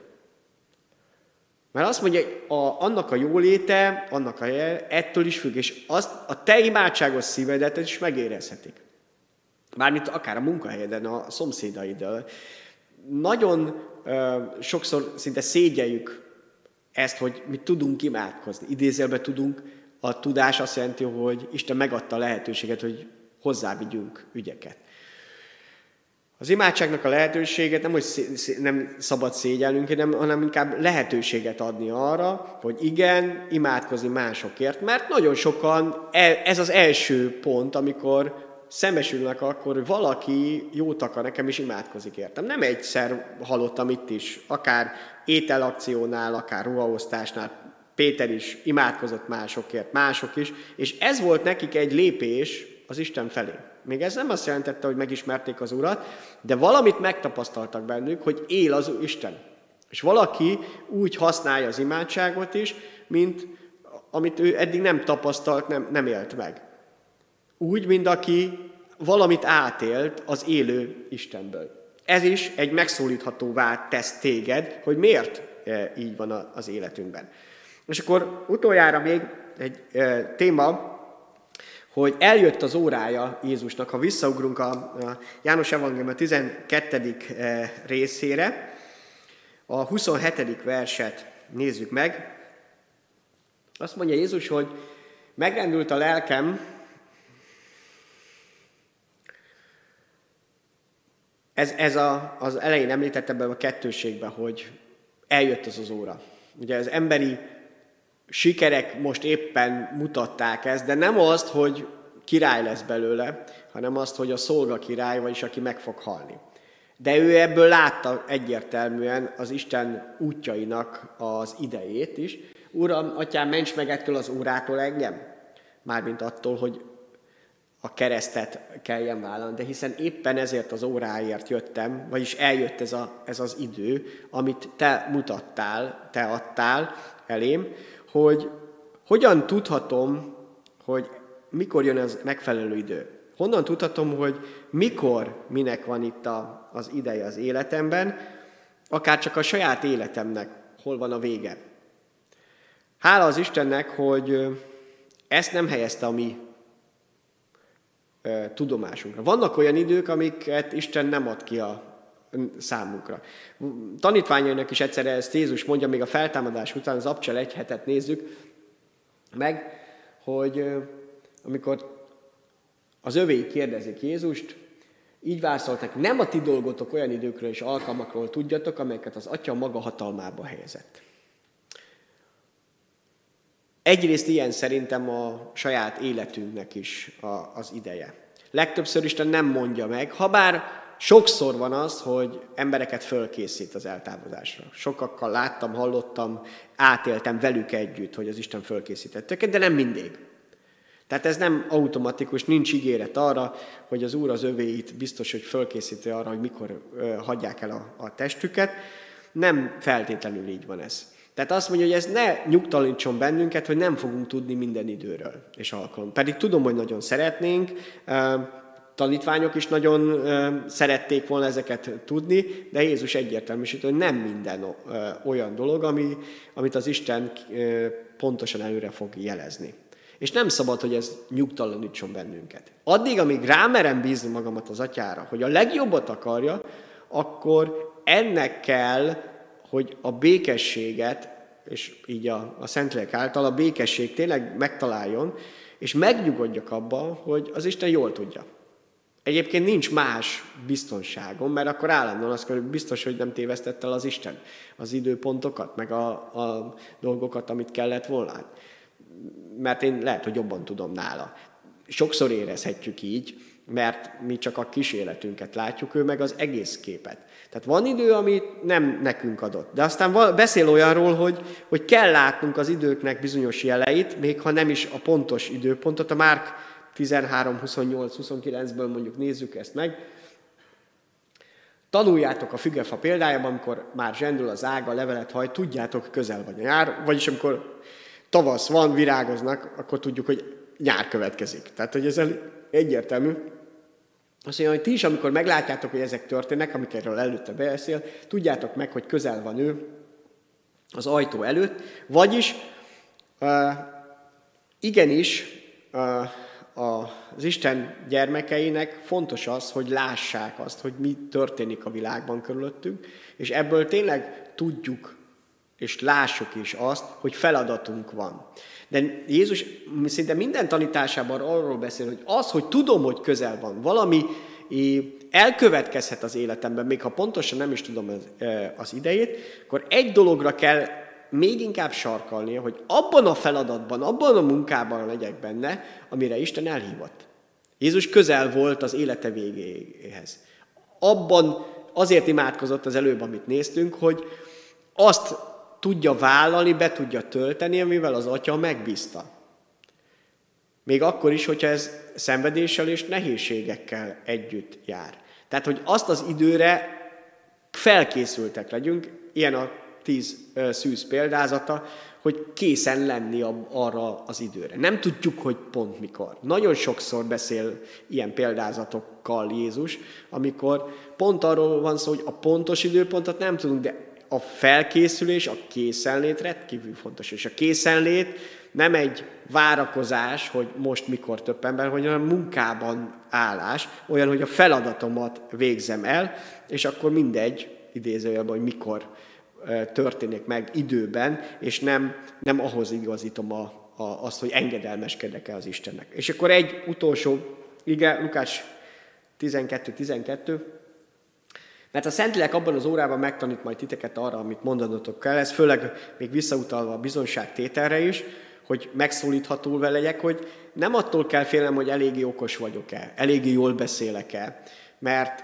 Mert azt mondja, a, annak a jóléte, annak a jel, ettől is függ, és azt, a te imádságos szívedet is megérezhetik. Mármint akár a munkahelyeden, a szomszédaiddal. Nagyon uh, sokszor szinte szégyeljük ezt, hogy mi tudunk imádkozni. Idézőjelben tudunk, a tudás azt jelenti, hogy Isten megadta a lehetőséget, hogy hozzávigyünk ügyeket. Az imádságnak a lehetőséget nem, hogy szé- nem szabad szégyellünk, hanem inkább lehetőséget adni arra, hogy igen, imádkozni másokért, mert nagyon sokan, ez az első pont, amikor szembesülnek akkor, hogy valaki jót akar nekem, és imádkozik értem. Nem egyszer hallottam itt is, akár ételakciónál, akár ruhaosztásnál, Péter is imádkozott másokért, mások is, és ez volt nekik egy lépés az Isten felé. Még ez nem azt jelentette, hogy megismerték az Urat, de valamit megtapasztaltak bennük, hogy él az Isten. És valaki úgy használja az imádságot is, mint amit ő eddig nem tapasztalt, nem, nem élt meg. Úgy, mint aki valamit átélt az élő Istenből. Ez is egy megszólíthatóvá tesz téged, hogy miért így van az életünkben. És akkor utoljára még egy téma, hogy eljött az órája Jézusnak. Ha visszaugrunk a János Evangélium a tizenkettedik részére, a huszonhetedik verset nézzük meg. Azt mondja Jézus, hogy megrendült a lelkem, ez, ez a, az elején említett ebben a kettőségben, hogy eljött az az óra. Ugye az emberi sikerek most éppen mutatták ezt, de nem azt, hogy király lesz belőle, hanem azt, hogy a szolga király, vagyis aki meg fog halni. De ő ebből látta egyértelműen az Isten útjainak az idejét is. Uram, atyám, ments meg ettől az órától engem, mármint attól, hogy a keresztet kelljen vállalni, de hiszen éppen ezért az óráért jöttem, vagyis eljött ez, a, ez az idő, amit te mutattál, te adtál elém, hogy hogyan tudhatom, hogy mikor jön az megfelelő idő. Honnan tudhatom, hogy mikor, minek van itt a, az ideje az életemben, akár csak a saját életemnek, hol van a vége. Hála az Istennek, hogy ezt nem helyezte a mi e, tudomásunkra. Vannak olyan idők, amiket Isten nem ad ki a számunkra. Tanítványainak is egyszerre ezt Jézus mondja, még a feltámadás után, az Abcsel egy hetet nézzük meg, hogy amikor az övéi kérdezik Jézust, így válaszoltak, nem a ti dolgotok olyan időkről és alkalmakról tudjatok, amelyeket az Atya maga hatalmába helyezett. Egyrészt ilyen szerintem a saját életünknek is a, az ideje. Legtöbbször Isten nem mondja meg, habár sokszor van az, hogy embereket fölkészít az eltávozásra. Sokakkal láttam, hallottam, átéltem velük együtt, hogy az Isten fölkészített őket, de nem mindig. Tehát ez nem automatikus, nincs ígéret arra, hogy az Úr az övéit biztos, hogy fölkészíti arra, hogy mikor ö, hagyják el a, a testüket. Nem feltétlenül így van ez. Tehát azt mondja, hogy ez ne nyugtalanítson bennünket, hogy nem fogunk tudni minden időről és alkalom. Pedig tudom, hogy nagyon szeretnénk, tanítványok is nagyon szerették volna ezeket tudni, de Jézus egyértelműsít, hogy nem minden olyan dolog, ami, amit az Isten pontosan előre fog jelezni. És nem szabad, hogy ez nyugtalanítson bennünket. Addig, amíg rámerem bízni magamat az Atyára, hogy a legjobbat akarja, akkor ennek kell, hogy a békességet, és így a, a Szentlélek által a békesség tényleg megtaláljon, és megnyugodjak abban, hogy az Isten jól tudja. Egyébként nincs más biztonságom, mert akkor állandóan azt mondja, hogy biztos, hogy nem tévesztett el az Isten az időpontokat, meg a, a dolgokat, amit kellett volna. Mert én lehet, hogy jobban tudom nála. Sokszor érezhetjük így, mert mi csak a kis életünket látjuk, ő meg az egész képet. Tehát van idő, amit nem nekünk adott. De aztán beszél olyanról, hogy, hogy kell látnunk az időknek bizonyos jeleit, még ha nem is a pontos időpontot. A Márk tizenhárom, huszonnyolc, huszonkilencből mondjuk nézzük ezt meg. Tanuljátok a fügefa példájában, amikor már zsendül az ága, levelet hajt, tudjátok, közel van a nyár, vagyis amikor tavasz van, virágoznak, akkor tudjuk, hogy nyár következik. Tehát, hogy ez egyértelmű. Azt mondja, hogy ti is, amikor meglátjátok, hogy ezek történnek, amikről előtte beszél, tudjátok meg, hogy közel van ő az ajtó előtt, vagyis uh, igenis uh, az Isten gyermekeinek fontos az, hogy lássák azt, hogy mi történik a világban körülöttünk, és ebből tényleg tudjuk, és lássuk is azt, hogy feladatunk van. De Jézus szinte minden tanításában arról beszél, hogy az, hogy tudom, hogy közel van, valami elkövetkezhet az életemben, még ha pontosan nem is tudom az, az idejét, akkor egy dologra kell még inkább sarkalnia, hogy abban a feladatban, abban a munkában legyek benne, amire Isten elhívott. Jézus közel volt az élete végéhez. Abban azért imádkozott az előbb, amit néztünk, hogy azt tudja vállalni, be tudja tölteni, amivel az Atya megbízta. Még akkor is, hogyha ez szenvedéssel és nehézségekkel együtt jár. Tehát, hogy azt az időre felkészültek legyünk, ilyen a tíz szűz példázata, hogy készen lenni arra az időre. Nem tudjuk, hogy pont mikor. Nagyon sokszor beszél ilyen példázatokkal Jézus, amikor pont arról van szó, hogy a pontos időpontot nem tudunk, de a felkészülés, a készenlét rendkívül fontos. És a készenlét nem egy várakozás, hogy most mikor több ember, hanem munkában állás, olyan, hogy a feladatomat végzem el, és akkor mindegy, idézőjelben, hogy mikor történik meg időben, és nem, nem ahhoz igazítom a, a, azt, hogy engedelmeskedek-e az Istennek. És akkor egy utolsó, igen, Lukács tizenkettő tizenkettő, mert a Szentlélek abban az órában megtanít majd titeket arra, amit mondanotok kell, ez főleg még visszautalva a bizonságtételre is, hogy megszólíthatóvá legyek, hogy nem attól kell félnem, hogy eléggé okos vagyok-e, eléggé jól beszélek-e, mert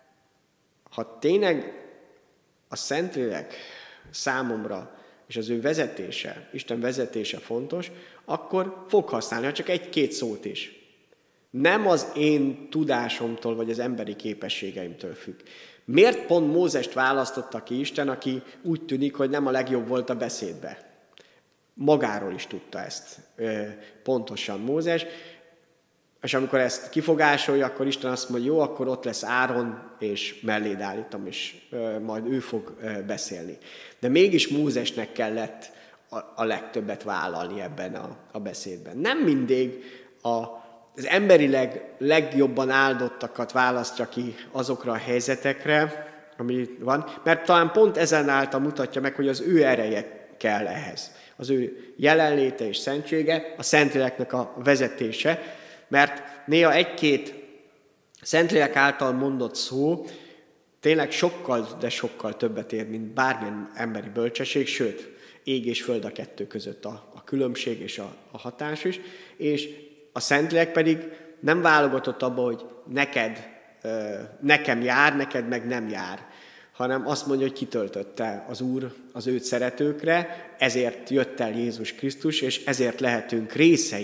ha tényleg a Szentlélek számomra és az ő vezetése, Isten vezetése fontos, akkor fog használni, ha csak egy-két szót is. Nem az én tudásomtól vagy az emberi képességeimtől függ. Miért pont Mózest választotta ki Isten, aki úgy tűnik, hogy nem a legjobb volt a beszédbe? Magáról is tudta ezt pontosan Mózes, és amikor ezt kifogásolja, akkor Isten azt mondja, jó, akkor ott lesz Áron, és melléd állítom, és majd ő fog beszélni. De mégis Mózesnek kellett a, a legtöbbet vállalni ebben a, a beszédben. Nem mindig a, az emberileg legjobban áldottakat választja ki azokra a helyzetekre, ami van, mert talán pont ezen által mutatja meg, hogy az ő ereje kell ehhez. Az ő jelenléte és szentsége, a Szentléleknek a vezetése, mert néha egy-két Szentlélek által mondott szó tényleg sokkal, de sokkal többet ér, mint bármilyen emberi bölcsesség, sőt, ég és föld a kettő között a, a különbség és a, a hatás is, és a Szentlélek pedig nem válogatott abba, hogy neked, nekem jár, neked meg nem jár, hanem azt mondja, hogy kitöltötte az Úr az őt szeretőkre, ezért jött el Jézus Krisztus, és ezért lehetünk részei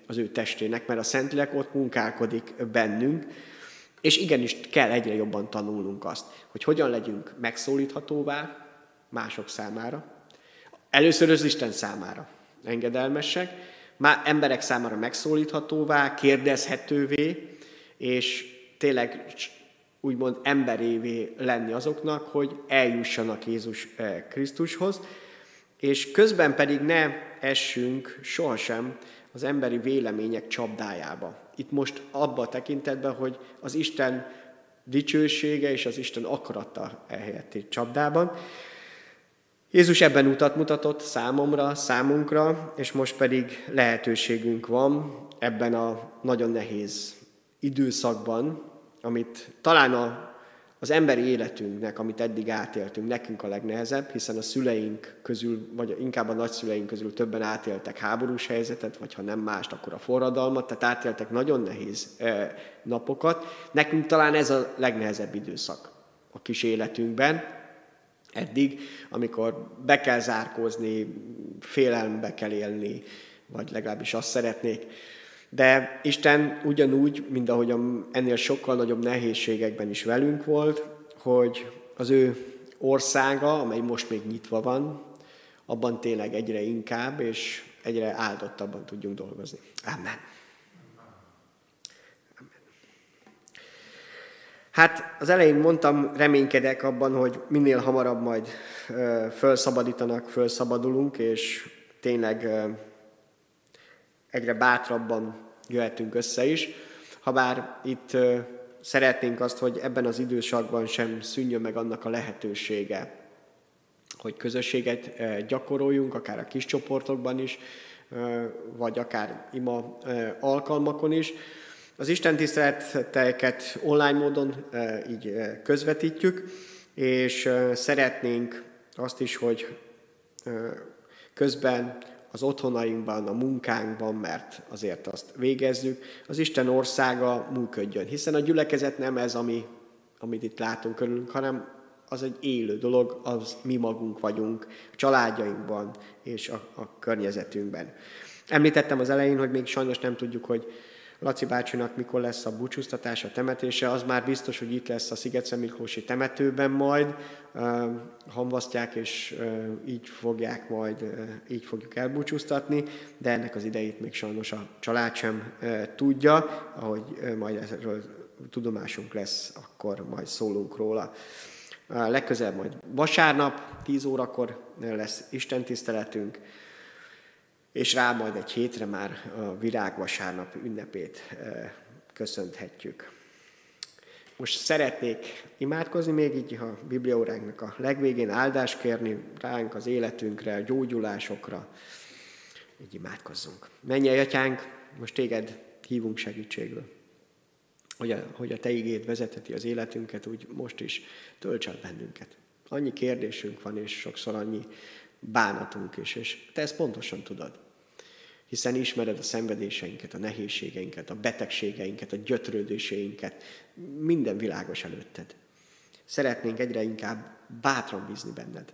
az ő testének, mert a Szentlélek ott munkálkodik bennünk, és igenis kell egyre jobban tanulnunk azt, hogy hogyan legyünk megszólíthatóvá mások számára. Először az Isten számára engedelmesek, már emberek számára megszólíthatóvá, kérdezhetővé, és tényleg úgymond emberévé lenni azoknak, hogy eljussanak Jézus Krisztushoz, és közben pedig ne essünk sohasem az emberi vélemények csapdájába. Itt most abban a tekintetben, hogy az Isten dicsősége és az Isten akarata elhelyett egy csapdában. Jézus ebben utat mutatott számomra, számunkra, és most pedig lehetőségünk van ebben a nagyon nehéz időszakban, amit talán a, az emberi életünknek, amit eddig átéltünk, nekünk a legnehezebb, hiszen a szüleink közül, vagy inkább a nagyszüleink közül többen átéltek háborús helyzetet, vagy ha nem mást, akkor a forradalmat, tehát átéltek nagyon nehéz eh, napokat. Nekünk talán ez a legnehezebb időszak a kis életünkben, eddig, amikor be kell zárkózni, félelmbe kell élni, vagy legalábbis azt szeretnék. De Isten ugyanúgy, mint ahogy ennél sokkal nagyobb nehézségekben is velünk volt, hogy az ő országa, amely most még nyitva van, abban tényleg egyre inkább és egyre áldottabban tudjunk dolgozni. Amen. Hát az elején mondtam, reménykedek abban, hogy minél hamarabb majd ö, fölszabadítanak, fölszabadulunk, és tényleg ö, egyre bátrabban jöhetünk össze is. Habár itt ö, szeretnénk azt, hogy ebben az időszakban sem szűnjön meg annak a lehetősége, hogy közösséget ö, gyakoroljunk, akár a kis csoportokban is, ö, vagy akár ima ö, alkalmakon is. Az Isten tiszteleteket online módon így közvetítjük, és szeretnénk azt is, hogy közben az otthonainkban, a munkánkban, mert azért azt végezzük, az Isten országa működjön. Hiszen a gyülekezet nem ez, ami, amit itt látunk körülünk, hanem az egy élő dolog, az mi magunk vagyunk, a családjainkban és a, a környezetünkben. Említettem az elején, hogy még sajnos nem tudjuk, hogy Laci bácsinak mikor lesz a búcsúztatása, a temetése, az már biztos, hogy itt lesz a Szigetszentmiklósi temetőben majd, hamvasztják, és így fogják majd, így fogjuk elbúcsúztatni, de ennek az idejét még sajnos a család sem tudja, ahogy majd erről tudomásunk lesz, akkor majd szólunk róla. Legközelebb majd vasárnap, tíz órakor lesz istentiszteletünk, és rá majd egy hétre már a virágvasárnap ünnepét köszönhetjük. Most szeretnék imádkozni még így a bibliaóránknak a legvégén, áldást kérni ránk az életünkre, a gyógyulásokra. Így imádkozzunk. Mennyei Atyánk, most téged hívunk segítségül, hogy a, hogy a te igéd vezetheti az életünket, úgy most is tölts el bennünket. Annyi kérdésünk van, és sokszor annyi bánatunk is, és te ezt pontosan tudod. Hiszen ismered a szenvedéseinket, a nehézségeinket, a betegségeinket, a gyötrődéseinket, minden világos előtted. Szeretnénk egyre inkább bátran bízni benned.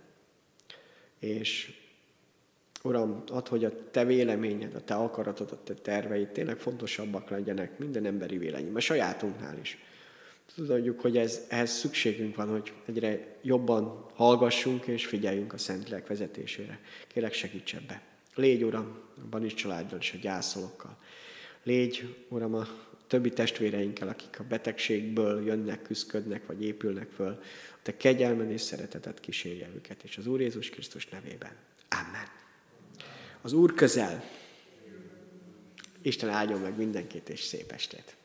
És Uram, add, hogy a te véleményed, a te akaratod, a te terveid tényleg fontosabbak legyenek minden emberi vélemény, a sajátunknál is. Tudjuk, hogy ez, ehhez szükségünk van, hogy egyre jobban hallgassunk és figyeljünk a Szentlélek vezetésére. Kérlek, segíts ebbe. Légy, Uram, abban is családdal és a gyászolókkal. Légy, Uram, a többi testvéreinkkel, akik a betegségből jönnek, küszködnek, vagy épülnek föl. A te kegyelmed és szereteted kísérje őket, és az Úr Jézus Krisztus nevében. Amen. Az Úr közel. Isten áldjon meg mindenkit, és szép estét.